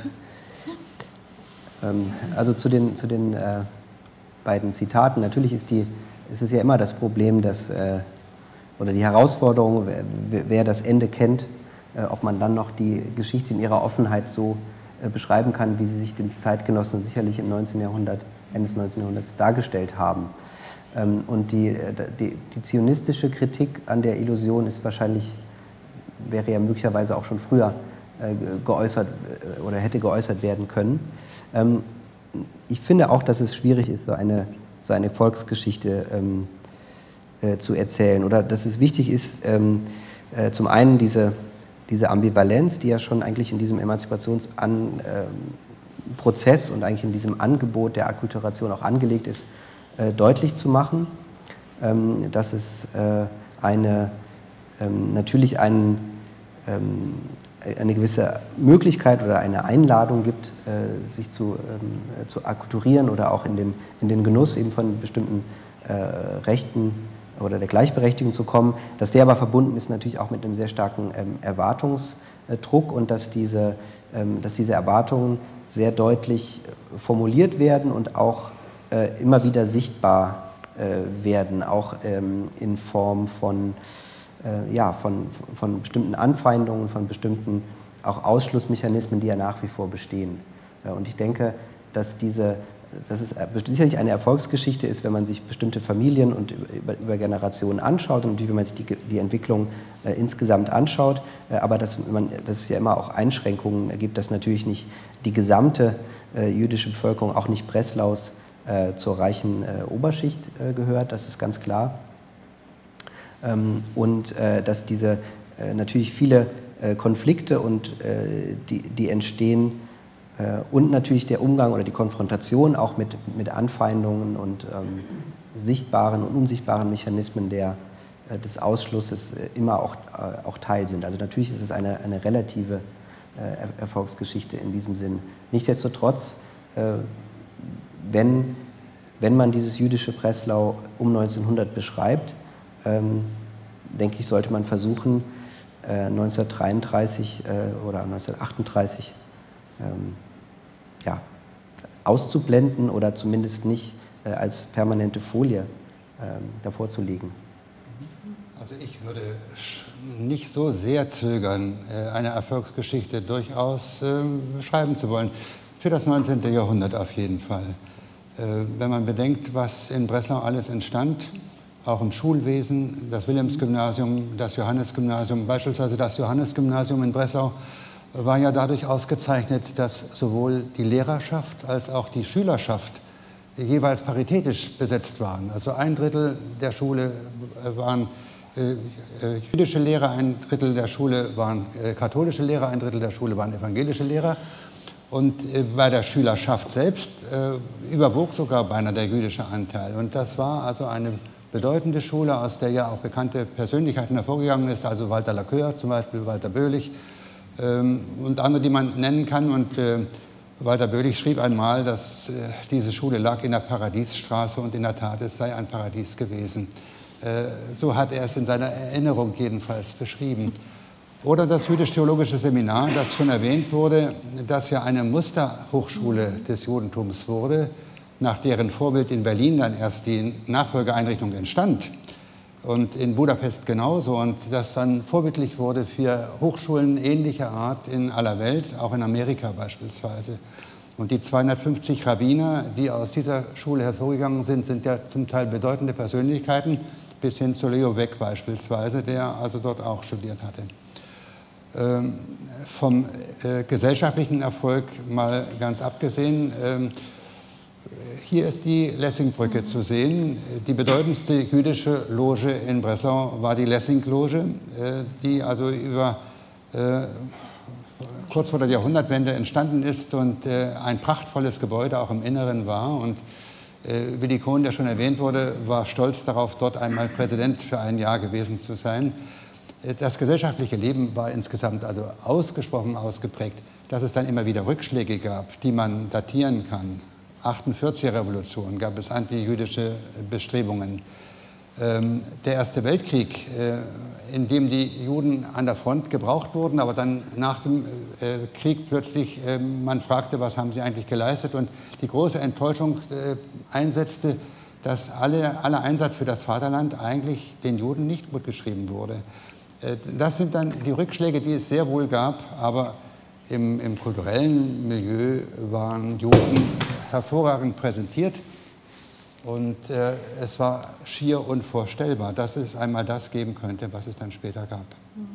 also zu den beiden Zitaten, natürlich ist es ja immer das Problem, dass, oder die Herausforderung, wer das Ende kennt, ob man dann noch die Geschichte in ihrer Offenheit so beschreiben kann, wie sie sich den Zeitgenossen sicherlich im 19. Jahrhundert, Ende des 19. Jahrhunderts dargestellt haben. Und die zionistische Kritik an der Illusion ist wahrscheinlich, wäre ja möglicherweise auch schon früher geäußert oder hätte geäußert werden können. Ich finde auch, dass es schwierig ist, so eine Volksgeschichte zu erzählen, oder dass es wichtig ist, zum einen diese Ambivalenz, die ja schon eigentlich in diesem Emanzipationsprozess und eigentlich in diesem Angebot der Akkulturation auch angelegt ist, deutlich zu machen, dass es natürlich eine gewisse Möglichkeit oder eine Einladung gibt, sich zu akkulturieren oder auch in den Genuss eben von bestimmten Rechten oder der Gleichberechtigung zu kommen, dass der aber verbunden ist natürlich auch mit einem sehr starken Erwartungsdruck und dass diese Erwartungen sehr deutlich formuliert werden und auch immer wieder sichtbar werden, auch in Form von bestimmten Anfeindungen, von bestimmten auch Ausschlussmechanismen, die ja nach wie vor bestehen. Und ich denke, dass es sicherlich eine Erfolgsgeschichte ist, wenn man sich bestimmte Familien und über Generationen anschaut und wenn man sich die Entwicklung insgesamt anschaut, aber dass es ja immer auch Einschränkungen gibt, dass natürlich nicht die gesamte jüdische Bevölkerung, auch nicht Breslaus, zur reichen Oberschicht gehört, das ist ganz klar. Und dass diese natürlich viele Konflikte und die entstehen und natürlich der Umgang oder die Konfrontation auch mit Anfeindungen und sichtbaren und unsichtbaren Mechanismen des Ausschlusses immer auch Teil sind. Also natürlich ist es eine relative Erfolgsgeschichte in diesem Sinn. Nichtsdestotrotz, wenn man dieses jüdische Breslau um 1900 beschreibt, denke ich, sollte man versuchen, 1933 oder 1938 auszublenden oder zumindest nicht als permanente Folie davor zu legen. Also ich würde nicht so sehr zögern, eine Erfolgsgeschichte durchaus schreiben zu wollen. Für das 19. Jahrhundert auf jeden Fall. Wenn man bedenkt, was in Breslau alles entstand, auch im Schulwesen, das Wilhelmsgymnasium, das Johannesgymnasium, beispielsweise das Johannesgymnasium in Breslau, war ja dadurch ausgezeichnet, dass sowohl die Lehrerschaft als auch die Schülerschaft jeweils paritätisch besetzt waren. Also 1/3 der Schule waren jüdische Lehrer, 1/3 der Schule waren katholische Lehrer, 1/3 der Schule waren evangelische Lehrer. Und bei der Schülerschaft selbst überwog sogar beinahe der jüdische Anteil. Und das war also eine bedeutende Schule, aus der ja auch bekannte Persönlichkeiten hervorgegangen ist, also Walter Laqueur zum Beispiel, Walter Böhlich und andere, die man nennen kann. Und Walter Böhlich schrieb einmal, dass diese Schule lag in der Paradiesstraße und in der Tat, es sei ein Paradies gewesen. So hat er es in seiner Erinnerung jedenfalls beschrieben. Oder das Jüdisch-Theologische Seminar, das schon erwähnt wurde, das ja eine Musterhochschule des Judentums wurde, nach deren Vorbild in Berlin dann erst die Nachfolgeeinrichtung entstand und in Budapest genauso, und das dann vorbildlich wurde für Hochschulen ähnlicher Art in aller Welt, auch in Amerika beispielsweise. Und die 250 Rabbiner, die aus dieser Schule hervorgegangen sind, sind ja zum Teil bedeutende Persönlichkeiten, bis hin zu Leo Beck beispielsweise, der also dort auch studiert hatte. Vom gesellschaftlichen Erfolg mal ganz abgesehen, hier ist die Lessingbrücke zu sehen. Die bedeutendste jüdische Loge in Breslau war die Lessing-Loge, die also kurz vor der Jahrhundertwende entstanden ist und ein prachtvolles Gebäude auch im Inneren war. Und Willi Kohn, der schon erwähnt wurde, war stolz darauf, dort einmal Präsident für ein Jahr gewesen zu sein. Das gesellschaftliche Leben war insgesamt also ausgesprochen ausgeprägt, dass es dann immer wieder Rückschläge gab, die man datieren kann. 48er Revolution gab es antijüdische Bestrebungen. Der Erste Weltkrieg, in dem die Juden an der Front gebraucht wurden, aber dann nach dem Krieg plötzlich man fragte, was haben sie eigentlich geleistet, und die große Enttäuschung einsetzte, dass aller Einsatz für das Vaterland eigentlich den Juden nicht gut geschrieben wurde. Das sind dann die Rückschläge, die es sehr wohl gab, aber im kulturellen Milieu waren Juden hervorragend präsentiert, und es war schier unvorstellbar, dass es einmal das geben könnte, was es dann später gab.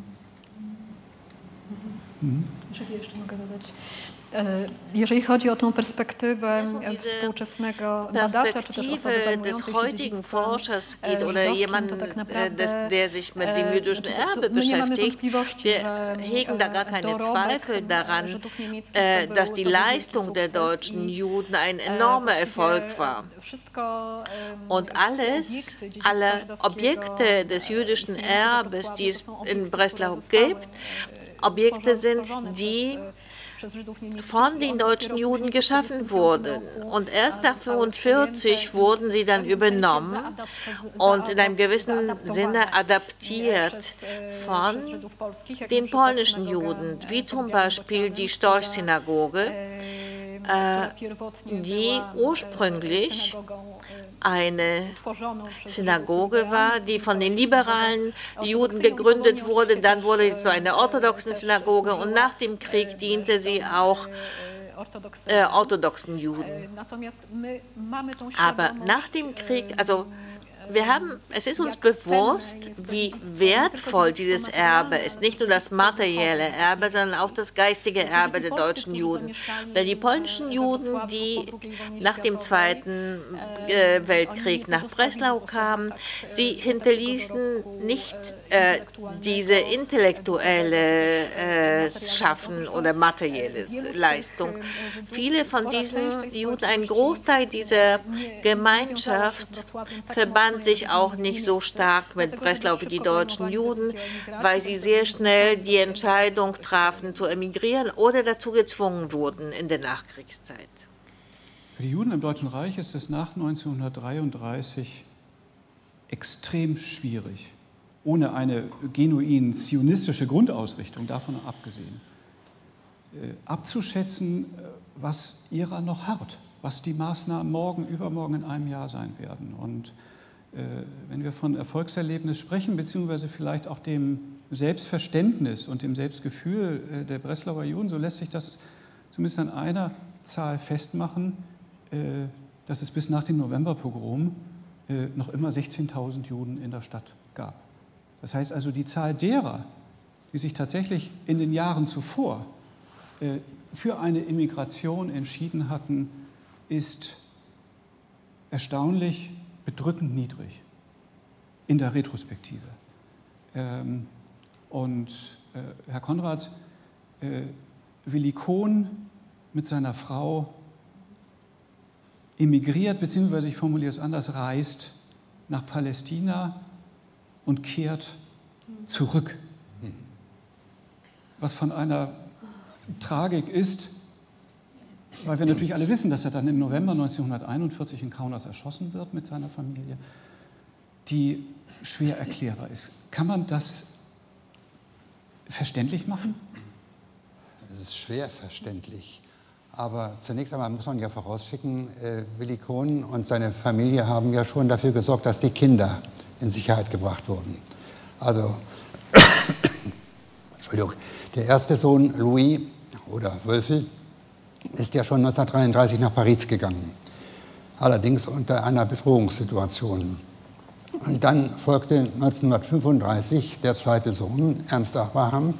Jeżeli chodzi o tą perspektywę współczesnego badacza, czy też osoby des heutigen Forschers geht oder jemanden, der sich mit dem jüdischen Erbe beschäftigt, wir hegen da gar keine Zweifel daran, dass die Leistung der deutschen Juden ein enormer Erfolg war. Und alle Objekte des jüdischen Erbes, die es in Breslau gibt, Objekte sind, die von den deutschen Juden geschaffen wurden. Und erst nach 1945 wurden sie dann übernommen und in einem gewissen Sinne adaptiert von den polnischen Juden, wie zum Beispiel die Storch-Synagoge, die ursprünglich eine Synagoge war, die von den liberalen Juden gegründet wurde. Dann wurde sie zu einer orthodoxen Synagoge, und nach dem Krieg diente sie auch orthodoxen Juden. Aber nach dem Krieg, also es ist uns bewusst, wie wertvoll dieses Erbe ist. Nicht nur das materielle Erbe, sondern auch das geistige Erbe der deutschen Juden. Denn die polnischen Juden, die nach dem Zweiten Weltkrieg nach Breslau kamen, sie hinterließen nicht diese intellektuelle Schaffen oder materielle Leistung. Viele von diesen Juden, ein Großteil dieser Gemeinschaft, verband sich auch nicht so stark mit Breslau wie die deutschen Juden, weil sie sehr schnell die Entscheidung trafen, zu emigrieren oder dazu gezwungen wurden in der Nachkriegszeit. Für die Juden im Deutschen Reich ist es nach 1933 extrem schwierig, ohne eine genuin zionistische Grundausrichtung, davon abgesehen, abzuschätzen, was ihrer noch harrt, was die Maßnahmen morgen, übermorgen in einem Jahr sein werden. Und wenn wir von Erfolgserlebnis sprechen, beziehungsweise vielleicht auch dem Selbstverständnis und dem Selbstgefühl der Breslauer Juden, so lässt sich das zumindest an einer Zahl festmachen, dass es bis nach dem Novemberpogrom noch immer 16.000 Juden in der Stadt gab. Das heißt also, die Zahl derer, die sich tatsächlich in den Jahren zuvor für eine Immigration entschieden hatten, ist erstaunlich bedrückend niedrig in der Retrospektive. Und Herr Konrad, Willi Kohn mit seiner Frau emigriert, beziehungsweise ich formuliere es anders, reist nach Palästina und kehrt zurück. Was von einer Tragik ist, weil wir natürlich alle wissen, dass er dann im November 1941 in Kaunas erschossen wird mit seiner Familie, die schwer erklärbar ist. Kann man das verständlich machen? Es ist schwer verständlich. Aber zunächst einmal muss man ja vorausschicken, Willi Kohn und seine Familie haben ja schon dafür gesorgt, dass die Kinder in Sicherheit gebracht wurden. Also, Entschuldigung, der erste Sohn Louis oder Wölfel ist ja schon 1933 nach Paris gegangen, allerdings unter einer Bedrohungssituation. Und dann folgte 1935 der zweite Sohn, Ernst Abraham.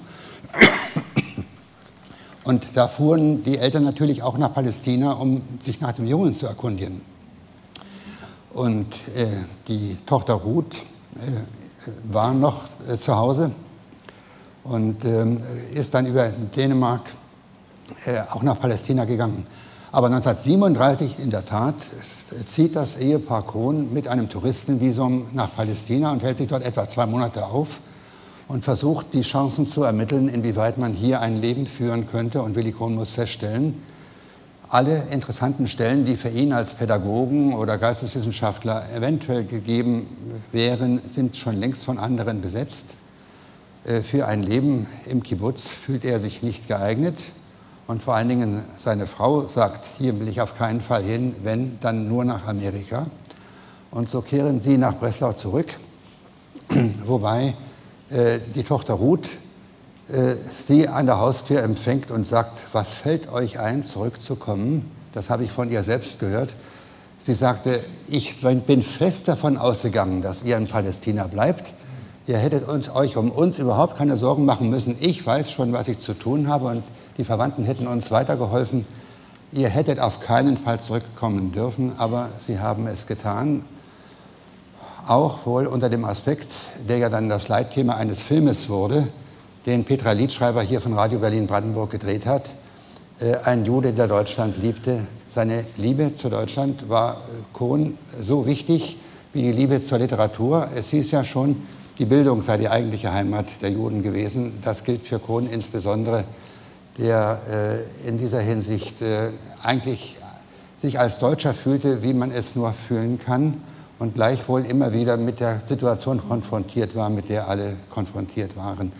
Und da fuhren die Eltern natürlich auch nach Palästina, um sich nach dem Jungen zu erkundigen. Und die Tochter Ruth war noch zu Hause und ist dann über Dänemark auch nach Palästina gegangen. Aber 1937 in der Tat zieht das Ehepaar Kohn mit einem Touristenvisum nach Palästina und hält sich dort etwa 2 Monate auf und versucht, die Chancen zu ermitteln, inwieweit man hier ein Leben führen könnte. Und Willi Kohn muss feststellen, alle interessanten Stellen, die für ihn als Pädagogen oder Geisteswissenschaftler eventuell gegeben wären, sind schon längst von anderen besetzt. Für ein Leben im Kibbutz fühlt er sich nicht geeignet. Und vor allen Dingen seine Frau sagt, hier will ich auf keinen Fall hin, wenn, dann nur nach Amerika. Und so kehren sie nach Breslau zurück, wobei die Tochter Ruth sie an der Haustür empfängt und sagt, was fällt euch ein, zurückzukommen? Das habe ich von ihr selbst gehört. Sie sagte, ich bin fest davon ausgegangen, dass ihr in Palästina bleibt. Ihr hättet euch um uns überhaupt keine Sorgen machen müssen. Ich weiß schon, was ich zu tun habe und die Verwandten hätten uns weitergeholfen. Ihr hättet auf keinen Fall zurückkommen dürfen, aber sie haben es getan. Auch wohl unter dem Aspekt, der ja dann das Leitthema eines Filmes wurde, den Petra Liedschreiber hier von Radio Berlin-Brandenburg gedreht hat. Ein Jude, der Deutschland liebte. Seine Liebe zu Deutschland war Kohn so wichtig wie die Liebe zur Literatur. Es hieß ja schon, die Bildung sei die eigentliche Heimat der Juden gewesen. Das gilt für Kohn insbesondere, der in dieser Hinsicht eigentlich sich als Deutscher fühlte, wie man es nur fühlen kann und gleichwohl immer wieder mit der Situation konfrontiert war, mit der alle konfrontiert waren.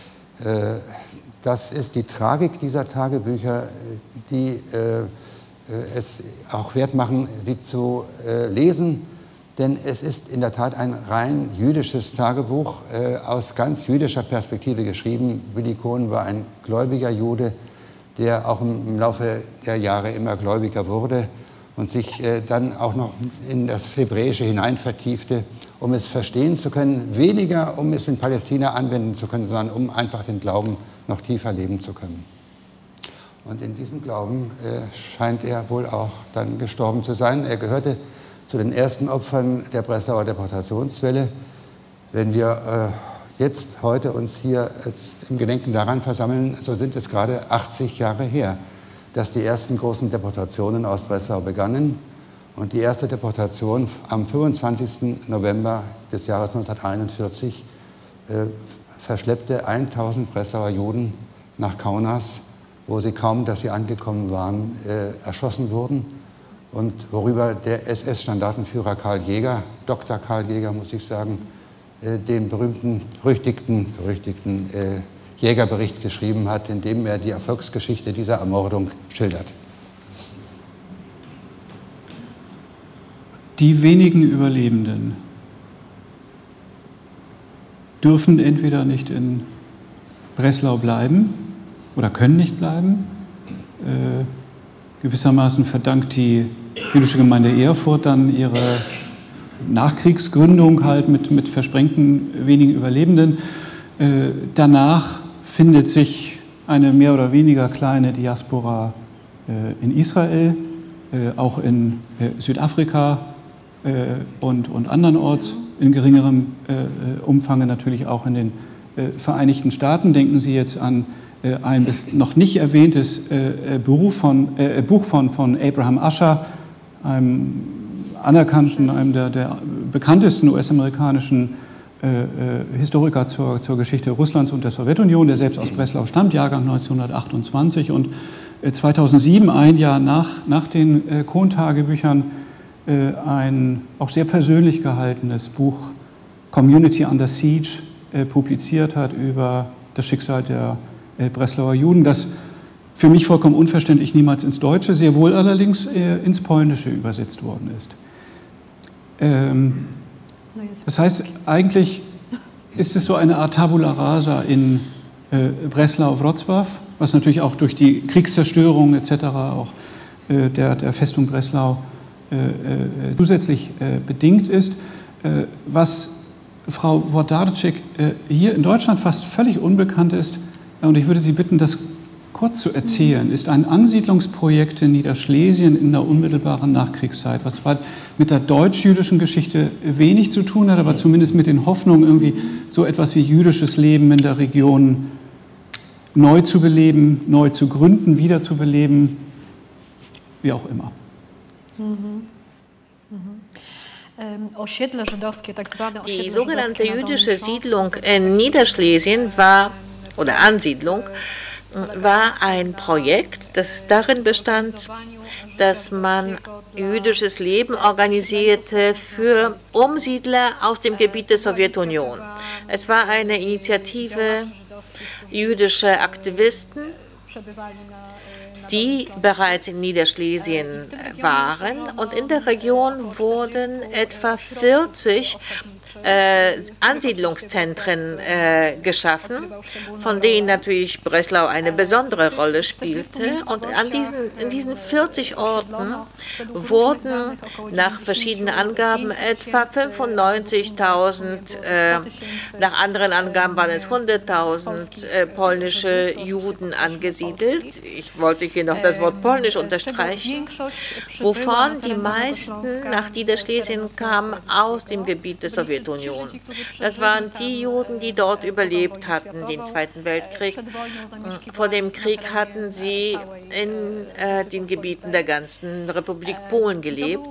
Das ist die Tragik dieser Tagebücher, die es auch wert machen, sie zu lesen, denn es ist in der Tat ein rein jüdisches Tagebuch, aus ganz jüdischer Perspektive geschrieben. Willi Kohn war ein gläubiger Jude, der auch im Laufe der Jahre immer gläubiger wurde und sich dann auch noch in das Hebräische hinein vertiefte, um es verstehen zu können, weniger um es in Palästina anwenden zu können, sondern um einfach den Glauben noch tiefer leben zu können. Und in diesem Glauben scheint er wohl auch dann gestorben zu sein. Er gehörte zu den ersten Opfern der Breslauer Deportationswelle. Wenn wir jetzt heute uns hier im Gedenken daran versammeln, so sind es gerade 80 Jahre her, dass die ersten großen Deportationen aus Breslau begannen. Und die erste Deportation am 25. November des Jahres 1941 verschleppte 1000 Breslauer Juden nach Kaunas, wo sie kaum, dass sie angekommen waren, erschossen wurden. Und worüber der SS-Standartenführer Karl Jäger, Dr. Karl Jäger, muss ich sagen, den berüchtigten Jägerbericht geschrieben hat, in dem er die Erfolgsgeschichte dieser Ermordung schildert. Die wenigen Überlebenden dürfen entweder nicht in Breslau bleiben oder können nicht bleiben. Gewissermaßen verdankt die jüdische Gemeinde Erfurt dann ihre Nachkriegsgründung halt mit versprengten wenigen Überlebenden. Danach findet sich eine mehr oder weniger kleine Diaspora in Israel, auch in Südafrika und andernorts, in geringerem Umfang natürlich auch in den Vereinigten Staaten. Denken Sie jetzt an ein bis noch nicht erwähntes Buch von Abraham Asher, einem anerkannten, einem der bekanntesten US-amerikanischen Historiker zur Geschichte Russlands und der Sowjetunion, der selbst aus Breslau stammt, Jahrgang 1928, und 2007, ein Jahr nach den Kohn-Tagebüchern, ein auch sehr persönlich gehaltenes Buch Community Under Siege publiziert hat über das Schicksal der Breslauer Juden, das für mich vollkommen unverständlich niemals ins Deutsche, sehr wohl allerdings ins Polnische übersetzt worden ist. Das heißt, eigentlich ist es so eine Art Tabula rasa in Breslau-Wrocław, was natürlich auch durch die Kriegszerstörung etc. auch der Festung Breslau zusätzlich bedingt ist, was Frau Włodarczyk hier in Deutschland fast völlig unbekannt ist, und ich würde Sie bitten, das kurz zu erzählen, ist ein Ansiedlungsprojekt in Niederschlesien in der unmittelbaren Nachkriegszeit, was mit der deutsch-jüdischen Geschichte wenig zu tun hat, aber zumindest mit den Hoffnungen, irgendwie so etwas wie jüdisches Leben in der Region neu zu beleben, neu zu gründen, wiederzubeleben, wie auch immer. Die sogenannte jüdische Siedlung in Niederschlesien Ansiedlung war ein Projekt, das darin bestand, dass man jüdisches Leben organisierte für Umsiedler aus dem Gebiet der Sowjetunion. Es war eine Initiative jüdischer Aktivisten, die bereits in Niederschlesien waren, und in der Region wurden etwa 40 Ansiedlungszentren geschaffen, von denen natürlich Breslau eine besondere Rolle spielte. Und in diesen 40 Orten wurden nach verschiedenen Angaben etwa 95.000, nach anderen Angaben waren es 100.000 polnische Juden angesiedelt. Ich wollte hier noch das Wort polnisch unterstreichen, wovon die meisten nach Niederschlesien kamen aus dem Gebiet der Sowjetunion. Das waren die Juden, die dort überlebt hatten, den Zweiten Weltkrieg. Vor dem Krieg hatten sie in den Gebieten der ganzen Republik Polen gelebt.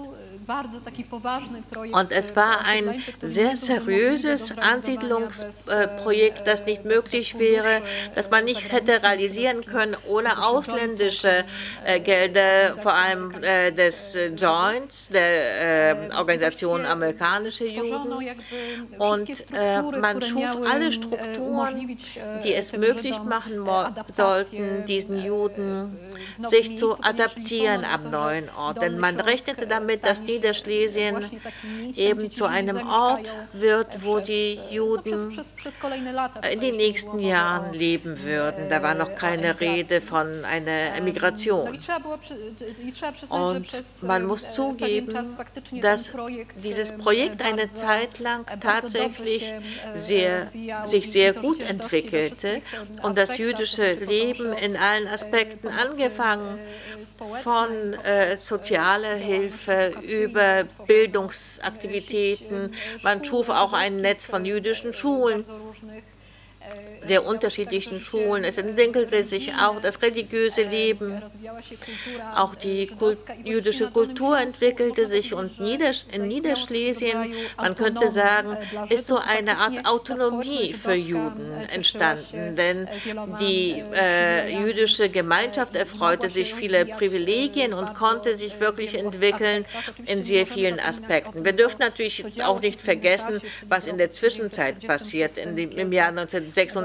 Und es war ein sehr seriöses Ansiedlungsprojekt, das nicht möglich wäre, das man nicht hätte realisieren können ohne ausländische Gelder, vor allem des Joints, der Organisation amerikanische Juden. Und man schuf alle Strukturen, die es möglich machen sollten, diesen Juden sich zu adaptieren am neuen Ort. Denn man rechnete damit, dass Niederschlesien eben zu einem Ort wird, wo die Juden in den nächsten Jahren leben würden. Da war noch keine Rede von einer Emigration. Und man muss zugeben, dass dieses Projekt eine Zeit lang tatsächlich sich sehr gut entwickelte und das jüdische Leben in allen Aspekten, angefangen von sozialer Hilfe über Bildungsaktivitäten. Man schuf auch ein Netz von jüdischen Schulen, sehr unterschiedlichen Schulen. Es entwickelte sich auch das religiöse Leben, auch die jüdische Kultur entwickelte sich, und in Niederschlesien, man könnte sagen, ist so eine Art Autonomie für Juden entstanden, denn die jüdische Gemeinschaft erfreute sich vieler Privilegien und konnte sich wirklich entwickeln in sehr vielen Aspekten. Wir dürfen natürlich auch nicht vergessen, was in der Zwischenzeit passiert. Im Jahr 1946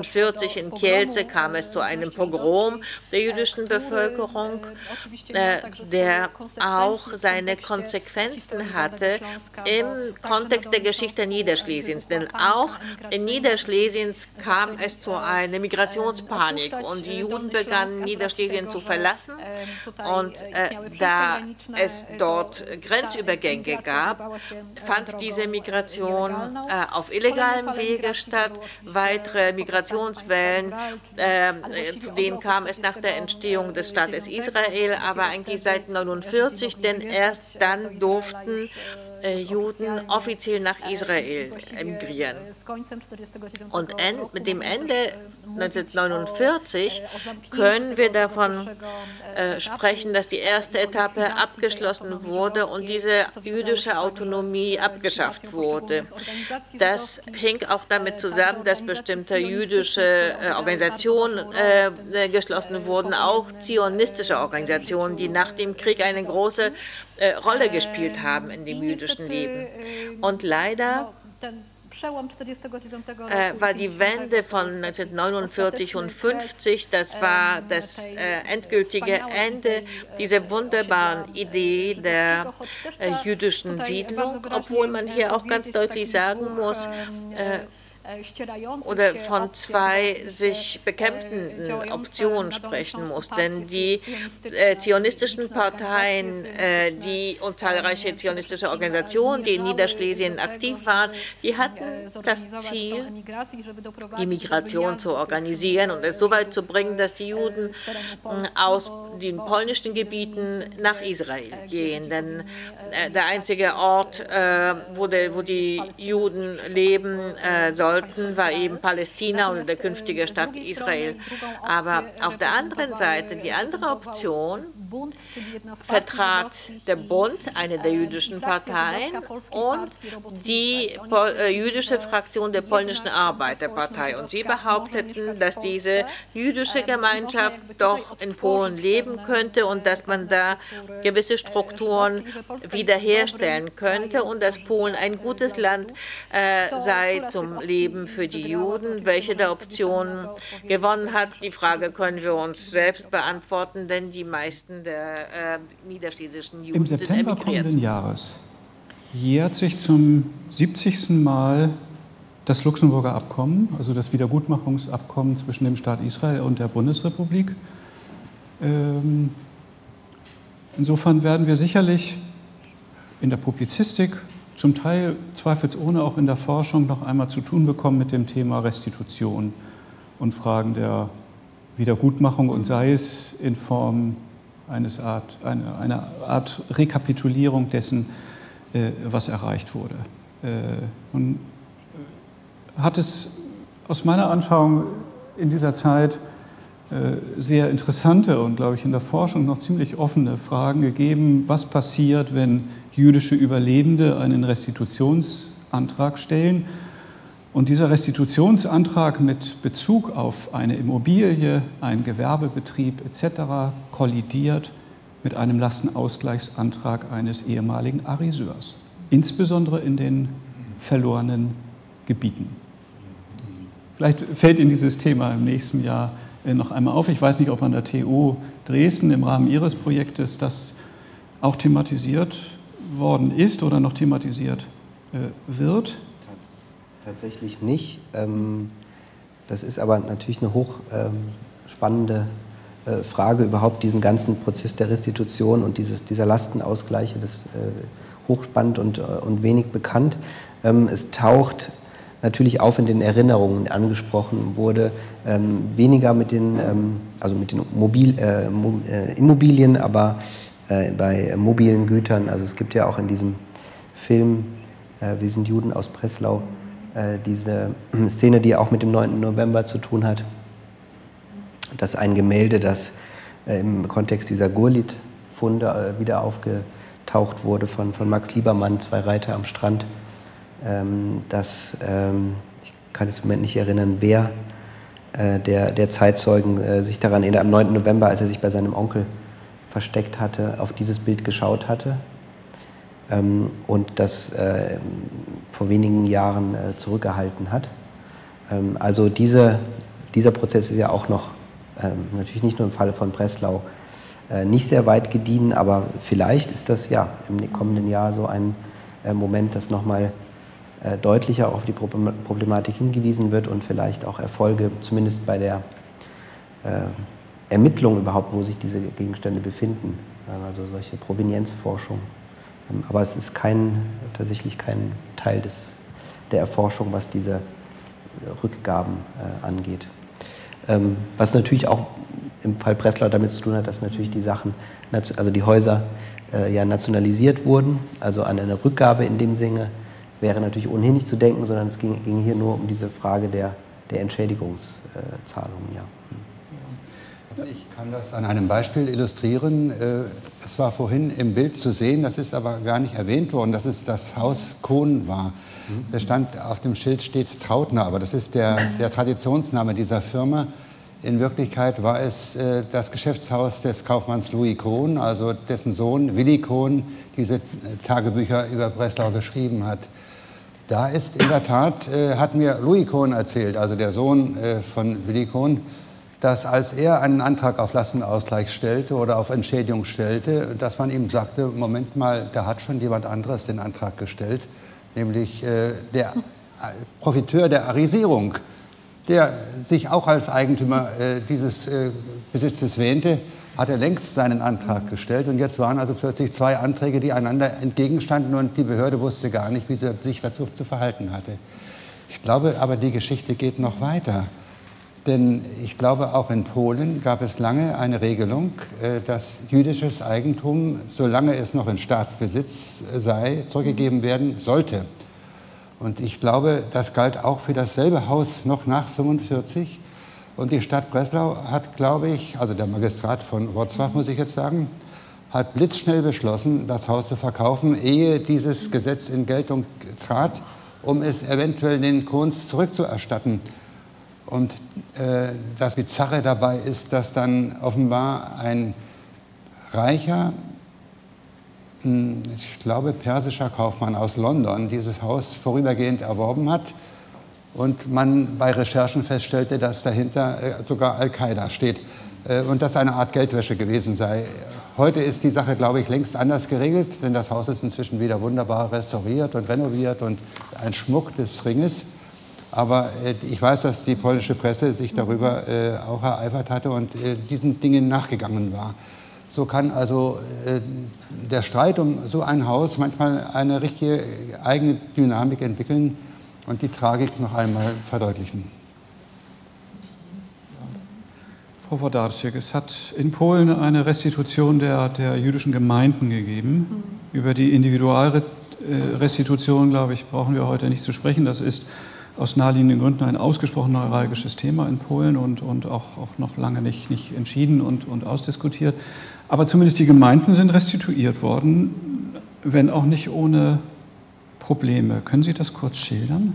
1949 in Kielce kam es zu einem Pogrom der jüdischen Bevölkerung, der auch seine Konsequenzen hatte im Kontext der Geschichte Niederschlesiens. Denn auch in Niederschlesiens kam es zu einer Migrationspanik und die Juden begannen Niederschlesien zu verlassen. Und da es dort Grenzübergänge gab, fand diese Migration auf illegalem Wege statt. Weitere Migrationswellen, zu denen kam es nach der Entstehung des Staates Israel, aber eigentlich seit 1949, denn erst dann durften Juden offiziell nach Israel emigrieren. Und mit dem Ende 1949 können wir davon sprechen, dass die erste Etappe abgeschlossen wurde und diese jüdische Autonomie abgeschafft wurde. Das hing auch damit zusammen, dass bestimmte jüdische Organisationen geschlossen wurden, auch zionistische Organisationen, die nach dem Krieg eine große Rolle gespielt haben in dem jüdischen Leben. Und leider war die Wende von 1949 und 1950, das war das endgültige Ende dieser wunderbaren Idee der jüdischen Siedlung, obwohl man hier auch ganz deutlich sagen muss, oder von zwei sich bekämpfenden Optionen sprechen muss. Denn die zionistischen Parteien und zahlreiche zionistische Organisationen, die in Niederschlesien aktiv waren, die hatten das Ziel, die Migration zu organisieren und es so weit zu bringen, dass die Juden aus den polnischen Gebieten nach Israel gehen. Denn der einzige Ort, wo die Juden leben sollten, war eben Palästina oder der künftige Staat Israel. Aber auf der anderen Seite, die andere Option, vertrat der Bund, eine der jüdischen Parteien, und die jüdische Fraktion der polnischen Arbeiterpartei. Und sie behaupteten, dass diese jüdische Gemeinschaft doch in Polen leben könnte und dass man da gewisse Strukturen wiederherstellen könnte und dass Polen ein gutes Land sei zum Leben für die Juden. Welche der Optionen gewonnen hat, die Frage können wir uns selbst beantworten, denn die meisten der niederschlesischen Juden sind emigriert. Im September kommenden Jahres jährt sich zum 70. Mal das Luxemburger Abkommen, also das Wiedergutmachungsabkommen zwischen dem Staat Israel und der Bundesrepublik. Insofern werden wir sicherlich in der Publizistik, zum Teil zweifelsohne auch in der Forschung noch einmal zu tun bekommen mit dem Thema Restitution und Fragen der Wiedergutmachung und sei es in Form einer Art Rekapitulierung dessen, was erreicht wurde. Nun hat es aus meiner Anschauung in dieser Zeit sehr interessante und, glaube ich, in der Forschung noch ziemlich offene Fragen gegeben, was passiert, wenn jüdische Überlebende einen Restitutionsantrag stellen und dieser Restitutionsantrag mit Bezug auf eine Immobilie, einen Gewerbebetrieb etc. kollidiert mit einem Lastenausgleichsantrag eines ehemaligen Ariseurs, insbesondere in den verlorenen Gebieten. Vielleicht fällt Ihnen dieses Thema im nächsten Jahr noch einmal auf. Ich weiß nicht, ob an der TU Dresden im Rahmen Ihres Projektes das auch thematisiert worden ist oder noch thematisiert wird. Tatsächlich nicht. Das ist aber natürlich eine hochspannende Frage, überhaupt diesen ganzen Prozess der Restitution und dieser Lastenausgleiche, das hochspannend und wenig bekannt. Es taucht natürlich auf in den Erinnerungen, angesprochen wurde, weniger mit den Immobilien, aber bei mobilen Gütern. Also es gibt ja auch in diesem Film Wir sind Juden aus Breslau diese Szene, die auch mit dem 9. November zu tun hat, dass ein Gemälde, das im Kontext dieser Gurlitt-Funde wieder aufgetaucht wurde von Max Liebermann, Zwei Reiter am Strand, ich kann jetzt im Moment nicht erinnern, wer der Zeitzeugen sich daran erinnert, am 9. November, als er sich bei seinem Onkel versteckt hatte, auf dieses Bild geschaut hatte und das vor wenigen Jahren zurückgehalten hat. Also diese dieser Prozess ist ja auch noch, natürlich nicht nur im Falle von Breslau, nicht sehr weit gediehen, aber vielleicht ist das ja im kommenden Jahr so ein Moment, dass nochmal deutlicher auf die Problematik hingewiesen wird und vielleicht auch Erfolge, zumindest bei der Ermittlung überhaupt, wo sich diese Gegenstände befinden, also solche Provenienzforschung. Aber es ist tatsächlich kein Teil der Erforschung, was diese Rückgaben angeht. Was natürlich auch im Fall Breslau damit zu tun hat, dass natürlich die Sachen, also die Häuser ja nationalisiert wurden, also an eine Rückgabe in dem Sinne wäre natürlich ohnehin nicht zu denken, sondern es ging hier nur um diese Frage der Entschädigungszahlungen. Ja. Also ich kann das an einem Beispiel illustrieren. Es war vorhin im Bild zu sehen, das ist aber gar nicht erwähnt worden, dass es das Haus Kohn war. Es stand auf dem Schild steht Trautner, aber das ist der Traditionsname dieser Firma. In Wirklichkeit war es das Geschäftshaus des Kaufmanns Louis Kohn, also dessen Sohn Willi Kohn diese Tagebücher über Breslau geschrieben hat. Da ist in der Tat, hat mir Louis Kohn erzählt, also der Sohn von Willi Kohn, dass als er einen Antrag auf Lastenausgleich stellte oder auf Entschädigung stellte, dass man ihm sagte, Moment mal, da hat schon jemand anderes den Antrag gestellt, nämlich der Profiteur der Arisierung, der sich auch als Eigentümer dieses Besitzes wähnte, hat er längst seinen Antrag gestellt. Und jetzt waren also plötzlich zwei Anträge, die einander entgegenstanden und die Behörde wusste gar nicht, wie sie sich dazu zu verhalten hatte. Ich glaube aber, die Geschichte geht noch weiter. Denn ich glaube, auch in Polen gab es lange eine Regelung, dass jüdisches Eigentum, solange es noch in Staatsbesitz sei, zurückgegeben werden sollte. Und ich glaube, das galt auch für dasselbe Haus noch nach 1945. Und die Stadt Breslau hat, glaube ich, also der Magistrat von Wrocław, muss ich jetzt sagen, hat blitzschnell beschlossen, das Haus zu verkaufen, ehe dieses Gesetz in Geltung trat, um es eventuell den Kohns zurückzuerstatten. Und das Bizarre dabei ist, dass dann offenbar ein reicher, ich glaube, persischer Kaufmann aus London dieses Haus vorübergehend erworben hat und man bei Recherchen feststellte, dass dahinter sogar Al-Qaida steht und das eine Art Geldwäsche gewesen sei. Heute ist die Sache, glaube ich, längst anders geregelt, denn das Haus ist inzwischen wieder wunderbar restauriert und renoviert und ein Schmuck des Ringes. Aber ich weiß, dass die polnische Presse sich darüber auch ereifert hatte und diesen Dingen nachgegangen war. So kann also der Streit um so ein Haus manchmal eine richtige eigene Dynamik entwickeln und die Tragik noch einmal verdeutlichen. Frau Wodarczyk, es hat in Polen eine Restitution der jüdischen Gemeinden gegeben. Über die Individualrestitution, glaube ich, brauchen wir heute nicht zu sprechen. Das ist aus naheliegenden Gründen ein ausgesprochen neuralgisches Thema in Polen und auch noch lange nicht entschieden und ausdiskutiert. Aber zumindest die Gemeinden sind restituiert worden, wenn auch nicht ohne Probleme. Können Sie das kurz schildern?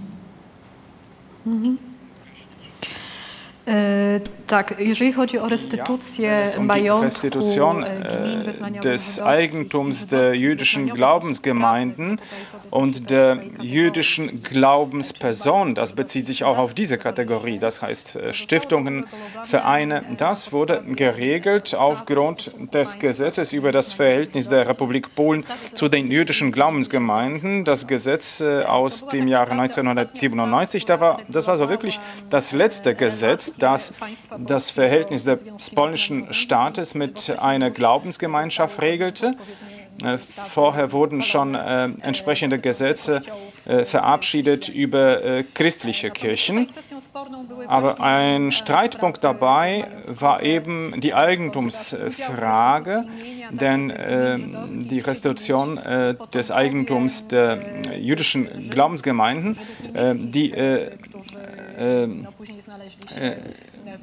Tak, jeżeli chodzi o restytucję majątku gmin wyznania des Eigentums der jüdischen Glaubensgemeinden und der jüdischen Glaubensperson, das bezieht sich auch auf diese Kategorie, das heißt Stiftungen, Vereine, das wurde geregelt aufgrund des Gesetzes über das Verhältnis der Republik Polen zu den jüdischen Glaubensgemeinden, das Gesetz aus dem Jahre 1997, das war so wirklich das letzte Gesetz, das das Verhältnis des polnischen Staates mit einer Glaubensgemeinschaft regelte. Vorher wurden schon entsprechende Gesetze verabschiedet über christliche Kirchen. Aber ein Streitpunkt dabei war eben die Eigentumsfrage, denn die Restitution des Eigentums der jüdischen Glaubensgemeinden,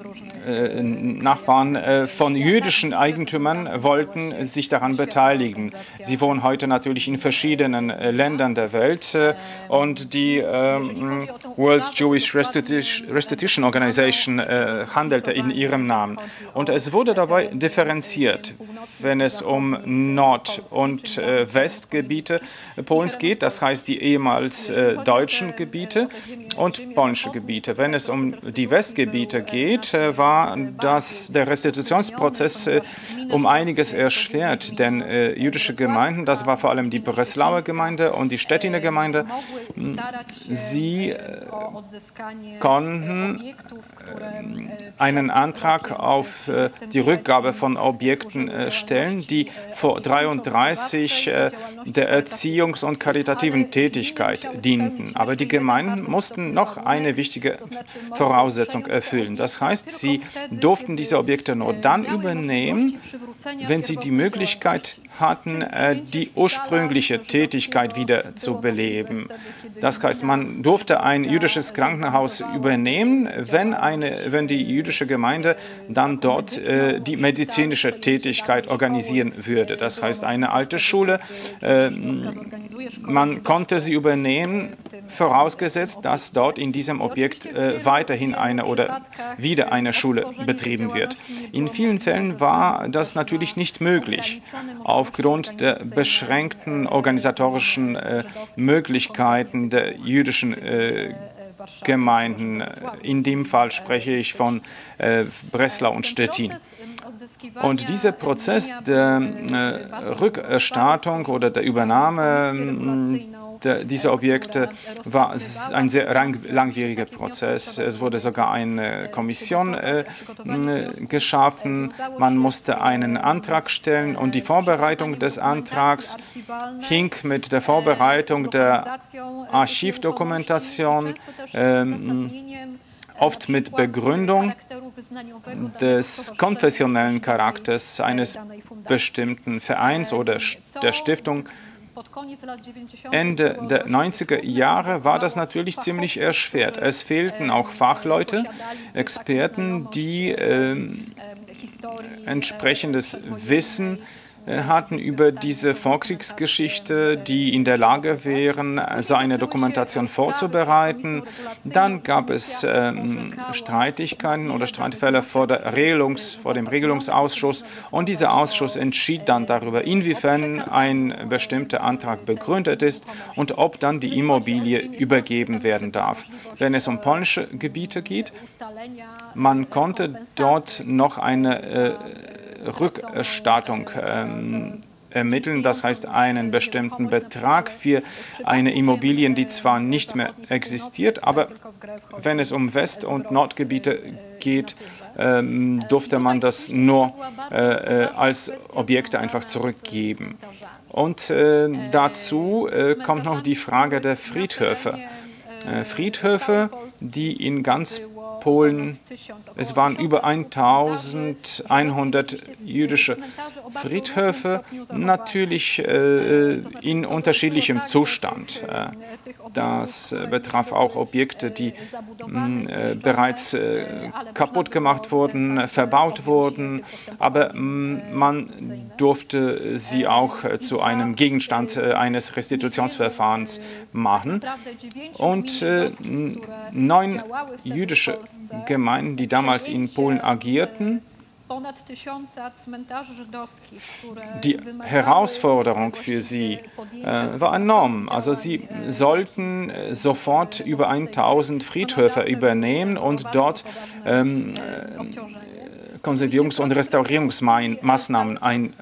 Nachfahren von jüdischen Eigentümern wollten sich daran beteiligen. Sie wohnen heute natürlich in verschiedenen Ländern der Welt und die World Jewish Restitution Organization handelte in ihrem Namen. Und es wurde dabei differenziert, wenn es um Nord- und Westgebiete Polens geht, das heißt die ehemals deutschen Gebiete und polnische Gebiete. Wenn es um die Westgebiete geht, war der Restitutionsprozess um einiges erschwert, denn jüdische Gemeinden, das war vor allem die Breslauer Gemeinde und die Stettiner Gemeinde, sie konnten einen Antrag auf die Rückgabe von Objekten stellen, die vor 1933 der Erziehungs- und karitativen Tätigkeit dienten. Aber die Gemeinden mussten noch eine wichtige Voraussetzung erfüllen. Das heißt, sie durften diese Objekte nur dann übernehmen, wenn sie die Möglichkeit hatten, die ursprüngliche Tätigkeit wieder zu beleben. Das heißt, man durfte ein jüdisches Krankenhaus übernehmen, wenn die jüdische Gemeinde dann dort die medizinische Tätigkeit organisieren würde. Das heißt, eine alte Schule, man konnte sie übernehmen, vorausgesetzt, dass dort in diesem Objekt weiterhin eine oder wieder eine Schule betrieben wird. In vielen Fällen war das natürlich nicht möglich, aufgrund der beschränkten organisatorischen Möglichkeiten der jüdischen Gemeinden. In dem Fall spreche ich von Breslau und Stettin. Und dieser Prozess der Rückerstattung oder der Übernahme dieser Objekte war ein sehr langwieriger Prozess. Es wurde sogar eine Kommission geschaffen. Man musste einen Antrag stellen und die Vorbereitung des Antrags hing mit der Vorbereitung der Archivdokumentation, oft mit Begründung des konfessionellen Charakters eines bestimmten Vereins oder der Stiftung. Ende der 90er Jahre war das natürlich ziemlich erschwert. Es fehlten auch Fachleute, Experten, die entsprechendes Wissen hatten über diese Vorkriegsgeschichte, die in der Lage wären, so eine Dokumentation vorzubereiten. Dann gab es Streitigkeiten oder Streitfälle vor dem Regelungsausschuss und dieser Ausschuss entschied dann darüber, inwiefern ein bestimmter Antrag begründet ist und ob dann die Immobilie übergeben werden darf. Wenn es um polnische Gebiete geht, man konnte dort noch eine Rückerstattung ermitteln, das heißt einen bestimmten Betrag für eine Immobilie, die zwar nicht mehr existiert, aber wenn es um West- und Nordgebiete geht, durfte man das nur als Objekte einfach zurückgeben. Und dazu kommt noch die Frage der Friedhöfe. Friedhöfe, die in ganz Polen, es waren über 1100 jüdische Friedhöfe, natürlich in unterschiedlichem Zustand. Das betraf auch Objekte, die bereits kaputt gemacht wurden, verbaut wurden, aber man durfte sie auch zu einem Gegenstand eines Restitutionsverfahrens machen. Und 9 jüdische Gemeinden, die damals in Polen agierten, die Herausforderung für sie war enorm. Also sie sollten sofort über 1000 Friedhöfe übernehmen und dort Konservierungs- und Restaurierungsmaßnahmen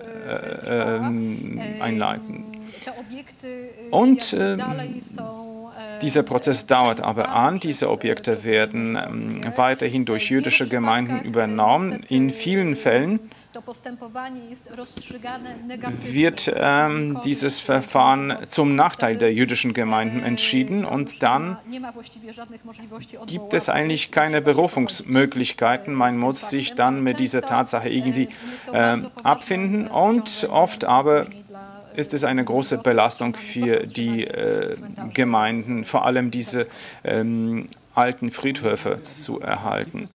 einleiten. Und dieser Prozess dauert aber an. Diese Objekte werden weiterhin durch jüdische Gemeinden übernommen. In vielen Fällen wird dieses Verfahren zum Nachteil der jüdischen Gemeinden entschieden und dann gibt es eigentlich keine Berufungsmöglichkeiten. Man muss sich dann mit dieser Tatsache irgendwie abfinden und oft aber ist es eine große Belastung für die Gemeinden, vor allem diese alten Friedhöfe zu erhalten.